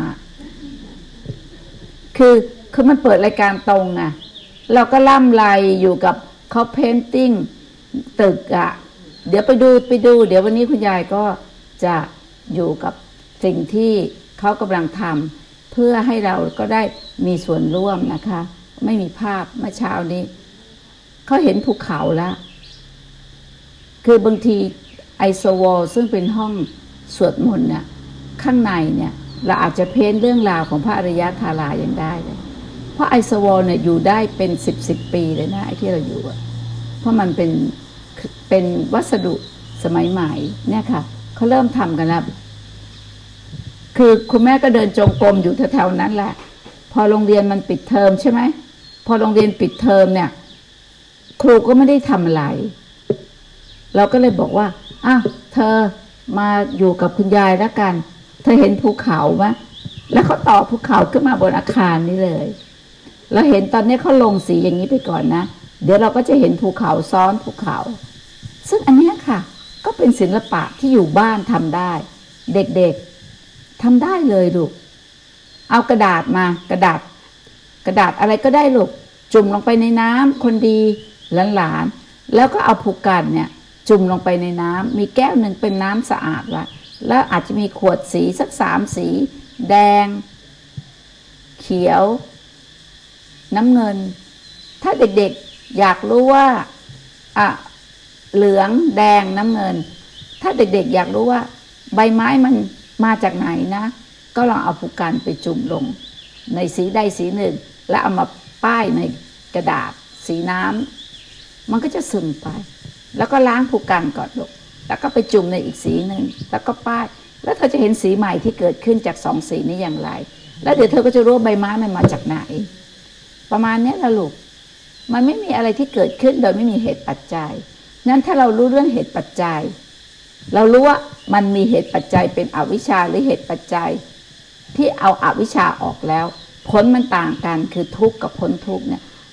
A: คือมันเปิดรายการตรงอ่ะเราก็ล่ำไรอยู่กับเขาเพนติ้งตึกอ่ะเดี๋ยวไปดูเดี๋ยววันนี้คุณยายก็จะอยู่กับสิ่งที่เขากำลังทำเพื่อให้เราก็ได้มีส่วนร่วมนะคะไม่มีภาพเมื่อเช้านี้เขาเห็นภูเขาแล้วคือบางทีไอโซวอลซึ่งเป็นห้องสวดมนต์เนี่ยข้างในเนี่ยเราอาจจะเพ้นเรื่องราวของพระอริยธารายังได้เลยเพราะไอโซวอลเนี่ยอยู่ได้เป็น10 ปีเลยนะไอที่เราอยู่เพราะมันเป็นวัสดุสมัยใหม่เนี่ยค่ะเขาเริ่มทำกันแล้วคือคุณแม่ก็เดินจงกรมอยู่แถวๆนั้นแหละพอโรงเรียนมันปิดเทอมใช่ไหมพอโรงเรียนปิดเทอมเนี่ยครูก็ไม่ได้ทำอะไรเราก็เลยบอกว่าอ้าวเธอมาอยู่กับคุณยายแล้วกันเธอเห็นภูเขาไหมแล้วเขาต่อภูเขาขึ้นมาบนอาคารนี้เลยเราเห็นตอนนี้เขาลงสีอย่างนี้ไปก่อนนะเดี๋ยวเราก็จะเห็นภูเขาซ้อนภูเขาซึ่งอันนี้ค่ะก็เป็นศิลปะที่อยู่บ้านทำได้เด็กๆทำได้เลยลูกเอากระดาษมากระดาษอะไรก็ได้ลูกจุ่มลงไปในน้ำคนดีหลานๆแล้วก็เอาภูกันเนี่ยจุ่มลงไปในน้ำมีแก้วหนึ่งเป็นน้ำสะอาดไว้แล้วอาจจะมีขวดสีสัก3 สีแดงเขียวน้ำเงินถ้าเด็กๆอยากรู้ว่าเหลืองแดงน้ำเงินถ้าเด็กๆอยากรู้ว่าใบไม้มันมาจากไหนนะก็ลองเอาภูกันไปจุ่มลงในสีใดสีหนึ่งแล้วเอามาป้ายในกระดาษสีน้ำมันก็จะซึมไปแล้วก็ล้างภูกันก่อนลูกแล้วก็ไปจุ่มในอีกสีหนึ่งแล้วก็ป้ายแล้วเธอจะเห็นสีใหม่ที่เกิดขึ้นจาก2 สีนี้อย่างไรแล้วเดี๋ยวเธอก็จะรู้ว่าใบไม้มันมาจากไหนประมาณนี้ละลูกมันไม่มีอะไรที่เกิดขึ้นโดยไม่มีเหตุปัจจัยนั้นถ้าเรารู้เรื่องเหตุปัจจัยเรารู้ว่ามันมีเหตุปัจจัยเป็นอวิชชาหรือเหตุปัจจัยที่เอาอวิชชาออกแล้วผลมันต่างกันคือทุกข์กับพ้นทุกข์เนี่ย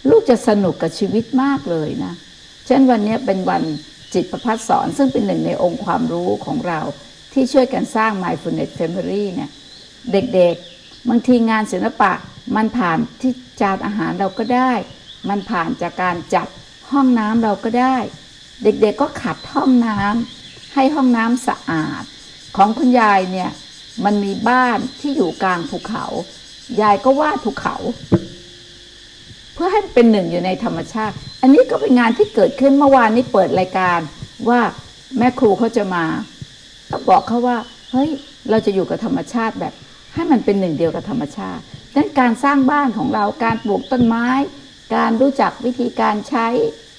A: ลูกจะสนุกกับชีวิตมากเลยนะเช่นวันนี้เป็นวันจิตประภัสสอนซึ่งเป็นหนึ่งในองค์ความรู้ของเราที่ช่วยกันสร้าง Mindfulness Family เนี่ยเด็กๆบางทีงานศิลปะมันผ่านที่จานอาหารเราก็ได้มันผ่านจากการจัดห้องน้ำเราก็ได้เด็กๆก็ขัดห้องน้ำให้ห้องน้ำสะอาดของคุณยายเนี่ยมันมีบ้านที่อยู่กลางภูเขายายก็วาดภูเขาเพื่อให้เป็นหนึ่งอยู่ในธรรมชาติอันนี้ก็เป็นงานที่เกิดขึ้นเมื่อวานนี้เปิดรายการว่าแม่ครูเขาจะมาก็บอกเขาว่าเฮ้ยเราจะอยู่กับธรรมชาติแบบให้มันเป็นหนึ่งเดียวกับธรรมชาติดังนั้นการสร้างบ้านของเราการปลูกต้นไม้การรู้จักวิธีการใช้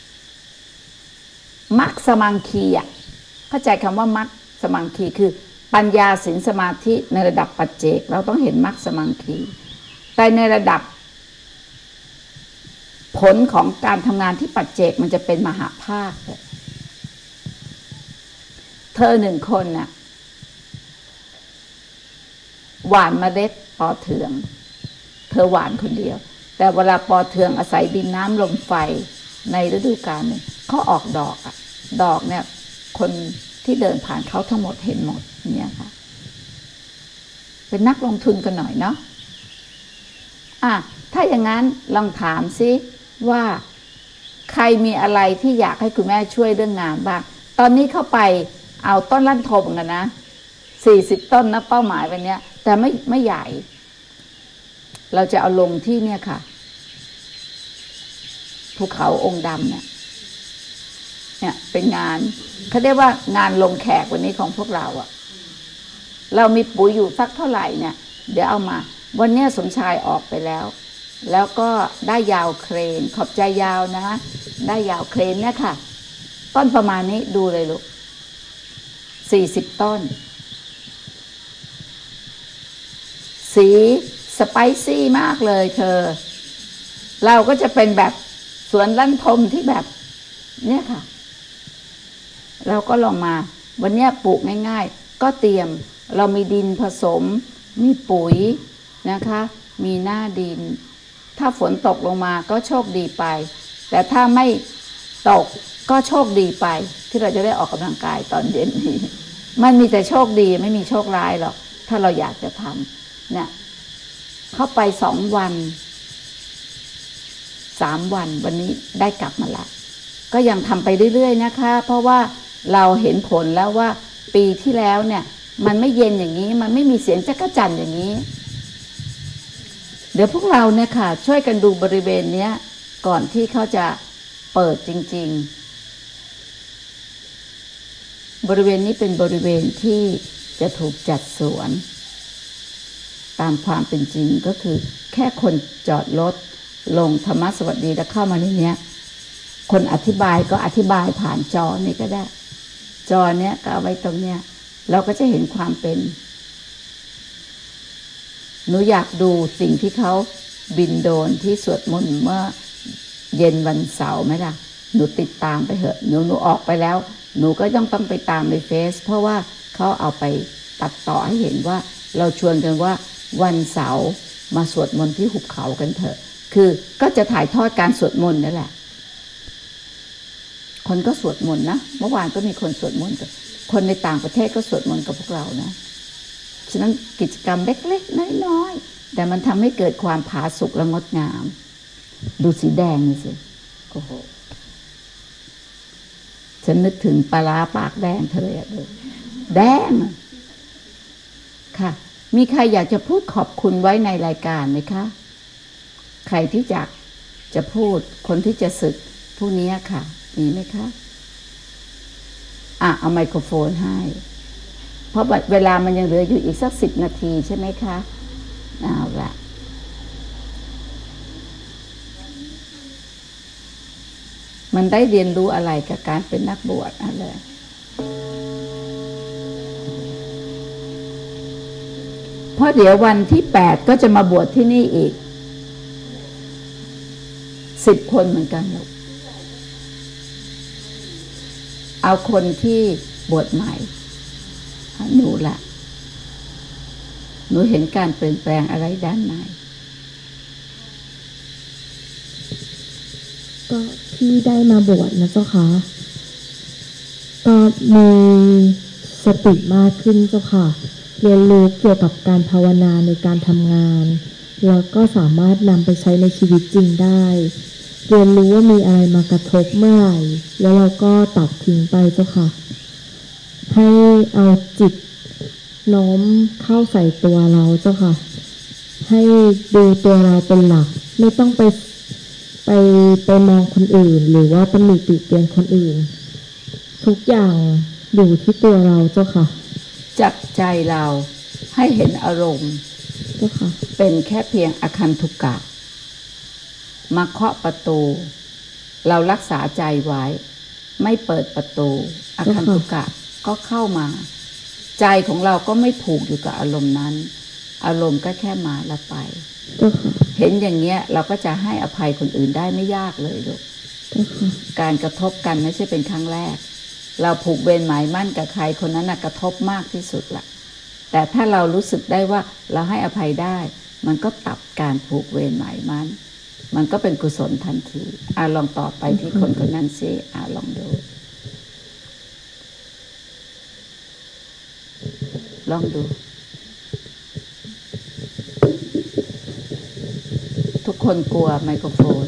A: มัคสมังคีอ่ะเข้าใจคำว่ามัคสมังคีคือปัญญาศีลสมาธิในระดับปัจเจกเราต้องเห็นมัคสมังคีแต่ในระดับผลของการทำงานที่ปัจเจกมันจะเป็นมหาภาคเธอหนึ่งคนน่ะหว่านเมล็ดปอเทืองเธอหว่านคนเดียวแต่เวลาปอเทืองอาศัยดินน้ำลมไฟในฤดูกาลนึงเขาออกดอกอ่ะดอกเนี่ยคนที่เดินผ่านเขาทั้งหมดเห็นหมดเนี่ยค่ะเป็นนักลงทุนกันหน่อยเนาะถ้าอย่างนั้นลองถามซิว่าใครมีอะไรที่อยากให้คุณแม่ช่วยเรื่องงานบ้างตอนนี้เข้าไปเอาต้นลั่นทมกันนะ40ต้นนะเป้าหมายวันนี้แต่ไม่ใหญ่เราจะเอาลงที่เนี่ยค่ะภูเขาองค์ดำเนี่ยเป็นงานเขาเรียกว่างานลงแขกวันนี้ของพวกเราอะเรามีปุ๋ยอยู่สักเท่าไหร่เนี่ยเดี๋ยวเอามาวันนี้สมชายออกไปแล้วก็ได้ยาวเครนขอบใจยาวนะได้ยาวเครนเนี่ยค่ะต้นประมาณนี้ดูเลยลูก40ต้นสีสไปซี่มากเลยเธอเราก็จะเป็นแบบสวนลั่นทมที่แบบเนี่ยค่ะเราก็ลองมาวันนี้ปลูกง่ายๆก็เตรียมเรามีดินผสมมีปุ๋ยนะคะมีหน้าดินถ้าฝนตกลงมาก็โชคดีไปแต่ถ้าไม่ตกก็โชคดีไปที่เราจะได้ออกกำลังกายตอนเย็นนี้มันมีแต่โชคดีไม่มีโชคร้ายหรอกถ้าเราอยากจะทำเนี่ยเข้าไป2 วัน3 วันวันนี้ได้กลับมาละก็ยังทำไปเรื่อยๆนะคะเพราะว่าเราเห็นผลแล้วว่าปีที่แล้วเนี่ยมันไม่เย็นอย่างนี้มันไม่มีเสียงจักรจั่นอย่างนี้เดี๋ยวพวกเราเนี่ยค่ะช่วยกันดูบริเวณเนี้ยก่อนที่เขาจะเปิดจริงๆบริเวณนี้เป็นบริเวณที่จะถูกจัดสวนตามความเป็นจริงก็คือแค่คนจอดรถลงธรรมสวัสดีแล้วเข้ามาในนี้คนอธิบายก็อธิบายผ่านจอนี่ก็ได้จอเนี้ยก็เอาไว้ตรงเนี้ยเราก็จะเห็นความเป็นหนูอยากดูสิ่งที่เขาบินโดรนที่สวดมนต์เมื่อเย็นวันเสาร์ไหมล่ะหนูติดตามไปเถอะหนูออกไปแล้วหนูก็ต้องไปตามในเฟซเพราะว่าเขาเอาไปตัดต่อให้เห็นว่าเราชวนกันว่าวันเสาร์มาสวดมนต์ที่หุบเขากันเถอะคือก็จะถ่ายทอดการสวดมนต์นั่นแหละคนก็สวดมนต์นะเมื่อวานก็มีคนสวดมนต์กับคนในต่างประเทศก็สวดมนต์กับพวกเรานะฉะนั้นกิจกรรมเล็กๆน้อยๆแต่มันทำให้เกิดความผาสุกและงดงามดูสีแดงนี่สิโอ้โหฉันนึกถึงปลาร้าปากแดงเธอเลยแดงค่ะมีใครอยากจะพูดขอบคุณไว้ในรายการไหมคะใครที่อยากจะพูดคนที่จะสึกพวกนี้ค่ะมีไหมคะเอาไมโครโฟนให้เพราะเวลามันยังเหลืออยู่อีกสัก10 นาทีใช่ไหมคะเอาละมันได้เรียนรู้อะไรกับการเป็นนักบวชอะไรเพราะเดี๋ยววันที่8ก็จะมาบวชที่นี่อีก10 คนเหมือนกันลูกเอาคนที่บวชใหม่หนูละหนูเห็นการเปลี่ยนแปลงอะไรด้านใน
C: ก็ที่ได้มาบวชนะเจ้าค่ะก็มีสติมากขึ้นเจ้าค่ะเรียนรู้เกี่ยวกับการภาวนาในการทำงานแล้วก็สามารถนำไปใช้ในชีวิตจริงได้เรียนรู้ว่ามีอะไรมากระทบเมื่อไหร่แล้วเราก็ตัดทิ้งไปเจ้าค่ะให้เอาจิตโน้มเข้าใส่ตัวเราเจ้าค่ะให้ดูตัวเราเป็นหลักไม่ต้องไปมองคนอื่นหรือว่าตำหนิติเตียนคนอื่นทุกอย่างอยู่ที่ตัวเราเจ้าค่ะ
A: จับใจเราให้เห็นอารมณ์
C: เจ้าค่ะ
A: เป็นแค่เพียงอคันธุกะมาเคาะประตูเรารักษาใจไว้ไม่เปิดประตูอคันธุกะก็เข้ามาใจของเราก็ไม่ผูกอยู่กับอารมณ์นั้นอารมณ์ก็แค่มาแล้วไปเห็นอย่างเงี้ยเราก็จะให้อภัยคนอื่นได้ไม่ยากเลยลูกการกระทบกันไม่ใช่เป็นครั้งแรกเราผูกเวรหมายมั่นกับใครคนนั้นกระทบมากที่สุดละแต่ถ้าเรารู้สึกได้ว่าเราให้อภัยได้มันก็ตัดการผูกเวรหมายมั่นมันก็เป็นกุศลทันทีลองต่อไปที่คนคนนั้นสิลองดูทุกคนกลัวไมโครโฟน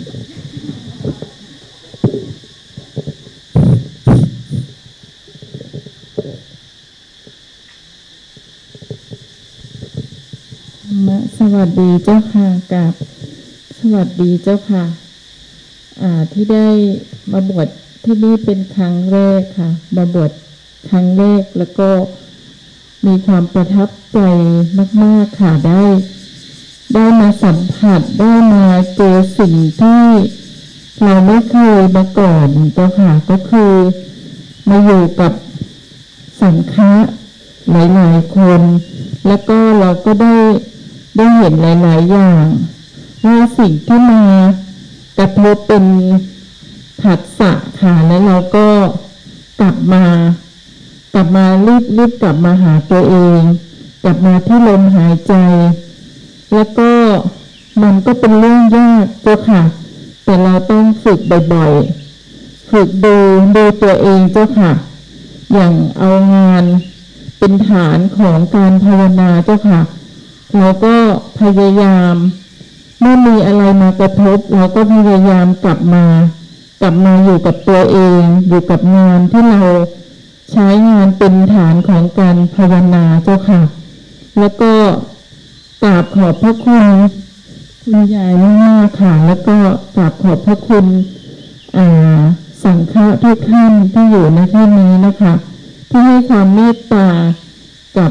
B: สวัสดีเจ้าค่ะกับสวัสดีเจ้าค่ะที่ได้มาบวชที่นี่เป็นครั้งแรกค่ะมาบวชครั้งแรกแล้วก็มีความประทับใจมากๆค่ะได้มาสัมผัสได้มาเจอสิ่งที่เราไม่เคยมาก่อนเจ้าค่ะก็คือมาอยู่กับสังฆะหลายๆคนแล้วก็เราก็ได้เห็นหลายๆอย่างว่าสิ่งที่มากระทบเป็นผัสสะค่ะแล้วเราก็กลับมารีบกลับมาหาตัวเองกลับมาที่ลมหายใจแล้วก็มันก็เป็นเรื่องยากเจ้าค่ะแต่เราต้องฝึกบ่อยๆฝึกดูตัวเองเจ้าค่ะอย่างเอางานเป็นฐานของการภาวนาเจ้าค่ะเราก็พยายามเมื่อมีอะไรมากระทบเราก็พยายามกลับมาอยู่กับตัวเองอยู่กับงานที่เราใช้งานเป็นฐานของการภาวนาเจ้าค่ะแล้วก็กราบขอบพระคุณคุณยายมากๆค่ะแล้วก็กราบขอบพระคุณสังฆะทุกท่านที่อยู่ในที่นี้นะคะที่ให้ความเมตตากับ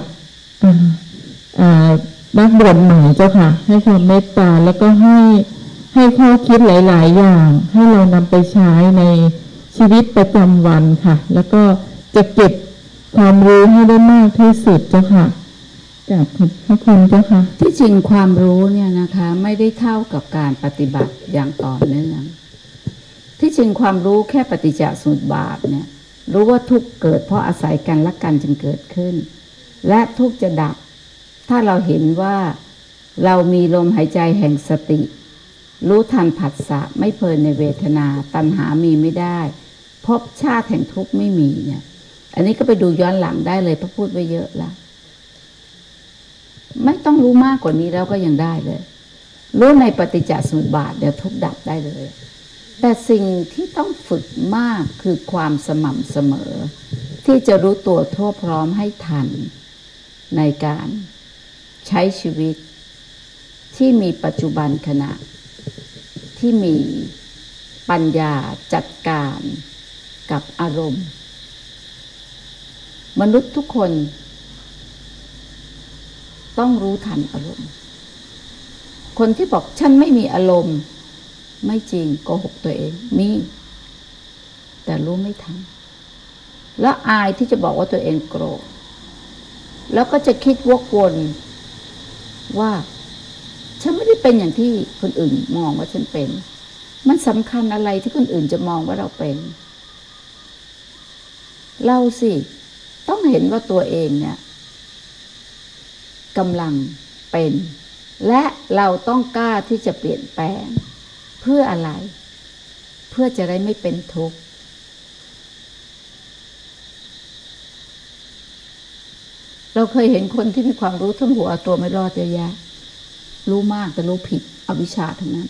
B: นักบวชใหม่เจ้าค่ะให้ความเมตตาแล้วก็ให้ข้อคิดหลายๆอย่างให้เรานำไปใช้ในชีวิตประจำวันค่ะแล้วก็จะเก็บความรู้ให้ได้มากที่สุดเจ้าค่ะจากขอบคุณเจ้าค่ะ
A: ที่จริงความรู้เนี่ยนะคะไม่ได้เท่ากับการปฏิบัติอย่างต่อเนื่องที่จริงความรู้แค่ปฏิจจสมุปบาทเนี่ยรู้ว่าทุกข์เกิดเพราะอาศัยกันและกันจึงเกิดขึ้นและทุกข์จะดับถ้าเราเห็นว่าเรามีลมหายใจแห่งสติรู้ทันผัสสะไม่เพลินในเวทนาตัณหามีไม่ได้ภพชาติแห่งทุกข์ไม่มีเนี่ยอันนี้ก็ไปดูย้อนหลังได้เลยพระพูดไว้เยอะแล้วไม่ต้องรู้มากกว่านี้แล้วก็ยังได้เลยรู้ในปฏิจจสมุปบาทเดี๋ยวทุกข์ดับได้เลยแต่สิ่งที่ต้องฝึกมากคือความสม่ำเสมอที่จะรู้ตัวทั่วพร้อมให้ทันในการใช้ชีวิตที่มีปัจจุบันขณะที่มีปัญญาจัดการกับอารมณ์มนุษย์ทุกคนต้องรู้ทันอารมณ์คนที่บอกฉันไม่มีอารมณ์ไม่จริงโกหกตัวเองมีแต่รู้ไม่ทันแล้วอายที่จะบอกว่าตัวเองโกรธแล้วก็จะคิดวกวนว่าฉันไม่ได้เป็นอย่างที่คนอื่นมองว่าฉันเป็นมันสำคัญอะไรที่คนอื่นจะมองว่าเราเป็นเราสิต้องเห็นว่าตัวเองเนี่ยกำลังเป็นและเราต้องกล้าที่จะเปลี่ยนแปลงเพื่ออะไรพื่อจะได้ไม่เป็นทุกข์เราเคยเห็นคนที่มีความรู้ทั้งหัวตัวไม่รอดเยอะแยะรู้มากแต่รู้ผิดอวิชชาทั้งนั้น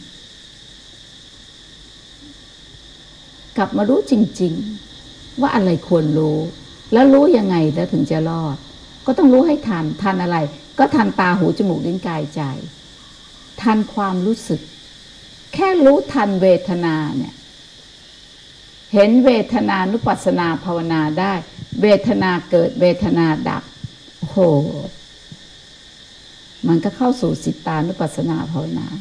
A: กลับมารู้จริงๆว่าอะไรควรรู้แล้วรู้ยังไงแล้วถึงจะรอดก็ต้องรู้ให้ทันอะไรก็ทันตาหูจมูกลิ้นกายใจทันความรู้สึกแค่รู้ทันเวทนาเนี่ยเห็นเวทนานุปัสสนาภาวนาได้เวทนาเกิดเวทนาดับโอ้โหมันก็เข้าสู่สิตานุปัสสนาภาวนา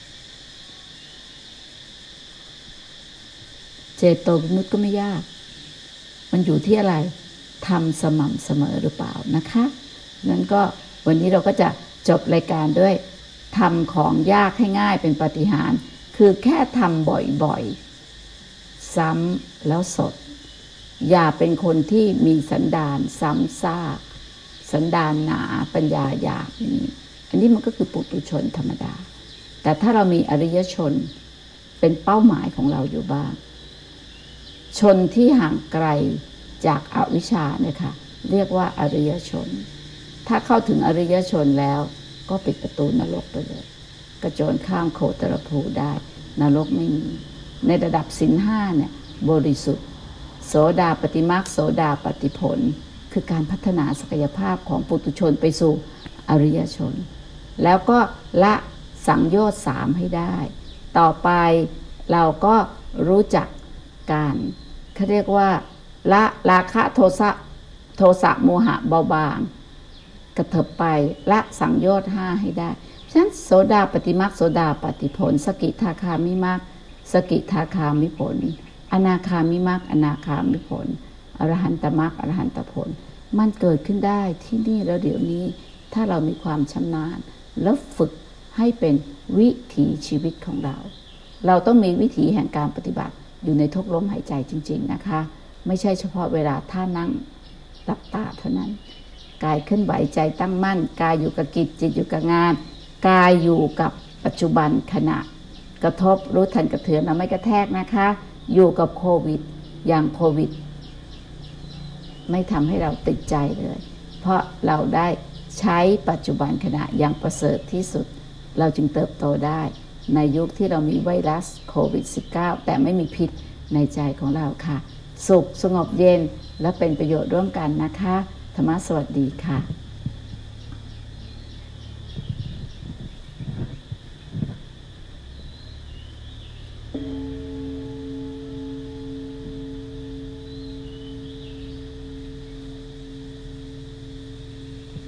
A: เจโตวิมุตติก็ไม่ยากมันอยู่ที่อะไรทำสม่ำเสมอหรือเปล่านะคะนั้นก็วันนี้เราก็จะจบรายการด้วยทำของยากให้ง่ายเป็นปาฏิหาริย์คือแค่ทำบ่อยๆซ้ำแล้วสดอย่าเป็นคนที่มีสันดานซ้ำซากสันดานหนาปัญญาหยาบอย่างนี้อันนี้มันก็คือปุถุชนธรรมดาแต่ถ้าเรามีอริยชนเป็นเป้าหมายของเราอยู่บ้างชนที่ห่างไกลจากอวิชชาเนี่ยค่ะเรียกว่าอริยชนถ้าเข้าถึงอริยชนแล้วก็ปิดประตูนรกไปเลยกระโจนข้ามโคตรภูได้นรกไม่มีในระดับศีลห้าเนี่ยบริสุทธิ์โสดาปฏิมรรคโสดาปฏิผลคือการพัฒนาศักยภาพของปุถุชนไปสู่อริยชนแล้วก็ละสังโยชน์3ให้ได้ต่อไปเราก็รู้จักการเขาเรียกว่าละราคะโทสะโมหะเบาบางกระเถิบไปละสังโยชน์5ให้ได้ฉะนั้นโสดาปฏิมรรคโสดาปฏิผลสกิทาคามิมรรคสกิทาคามิผลอนาคามิมรรคอนาคามิผลอรหันตมรรคอรหันตผลมันเกิดขึ้นได้ที่นี่แล้วเดี๋ยวนี้ถ้าเรามีความชำนาญแล้วฝึกให้เป็นวิถีชีวิตของเราเราต้องมีวิถีแห่งการปฏิบัติอยู่ในทุกลมหายใจจริงๆนะคะไม่ใช่เฉพาะเวลาท่านั่งหลับตาเท่านั้นกายเคลื่อนไหวใจตั้งมั่นกายอยู่กับกิจจิตอยู่กับงานกายอยู่กับปัจจุบันขณะกระทบรู้ทันกระเทือนเราไม่กระแทกนะคะอยู่กับโควิดอย่างโควิดไม่ทำให้เราติดใจเลยเพราะเราได้ใช้ปัจจุบันขณะอย่างประเสริฐที่สุดเราจึงเติบโตได้ในยุคที่เรามีไวรัสโควิด -19 แต่ไม่มีพิษในใจของเราค่ะสุขสงบเย็นและเป็นประโยชน์ร่วมกันนะคะธรรมะสวัสดีค่ะ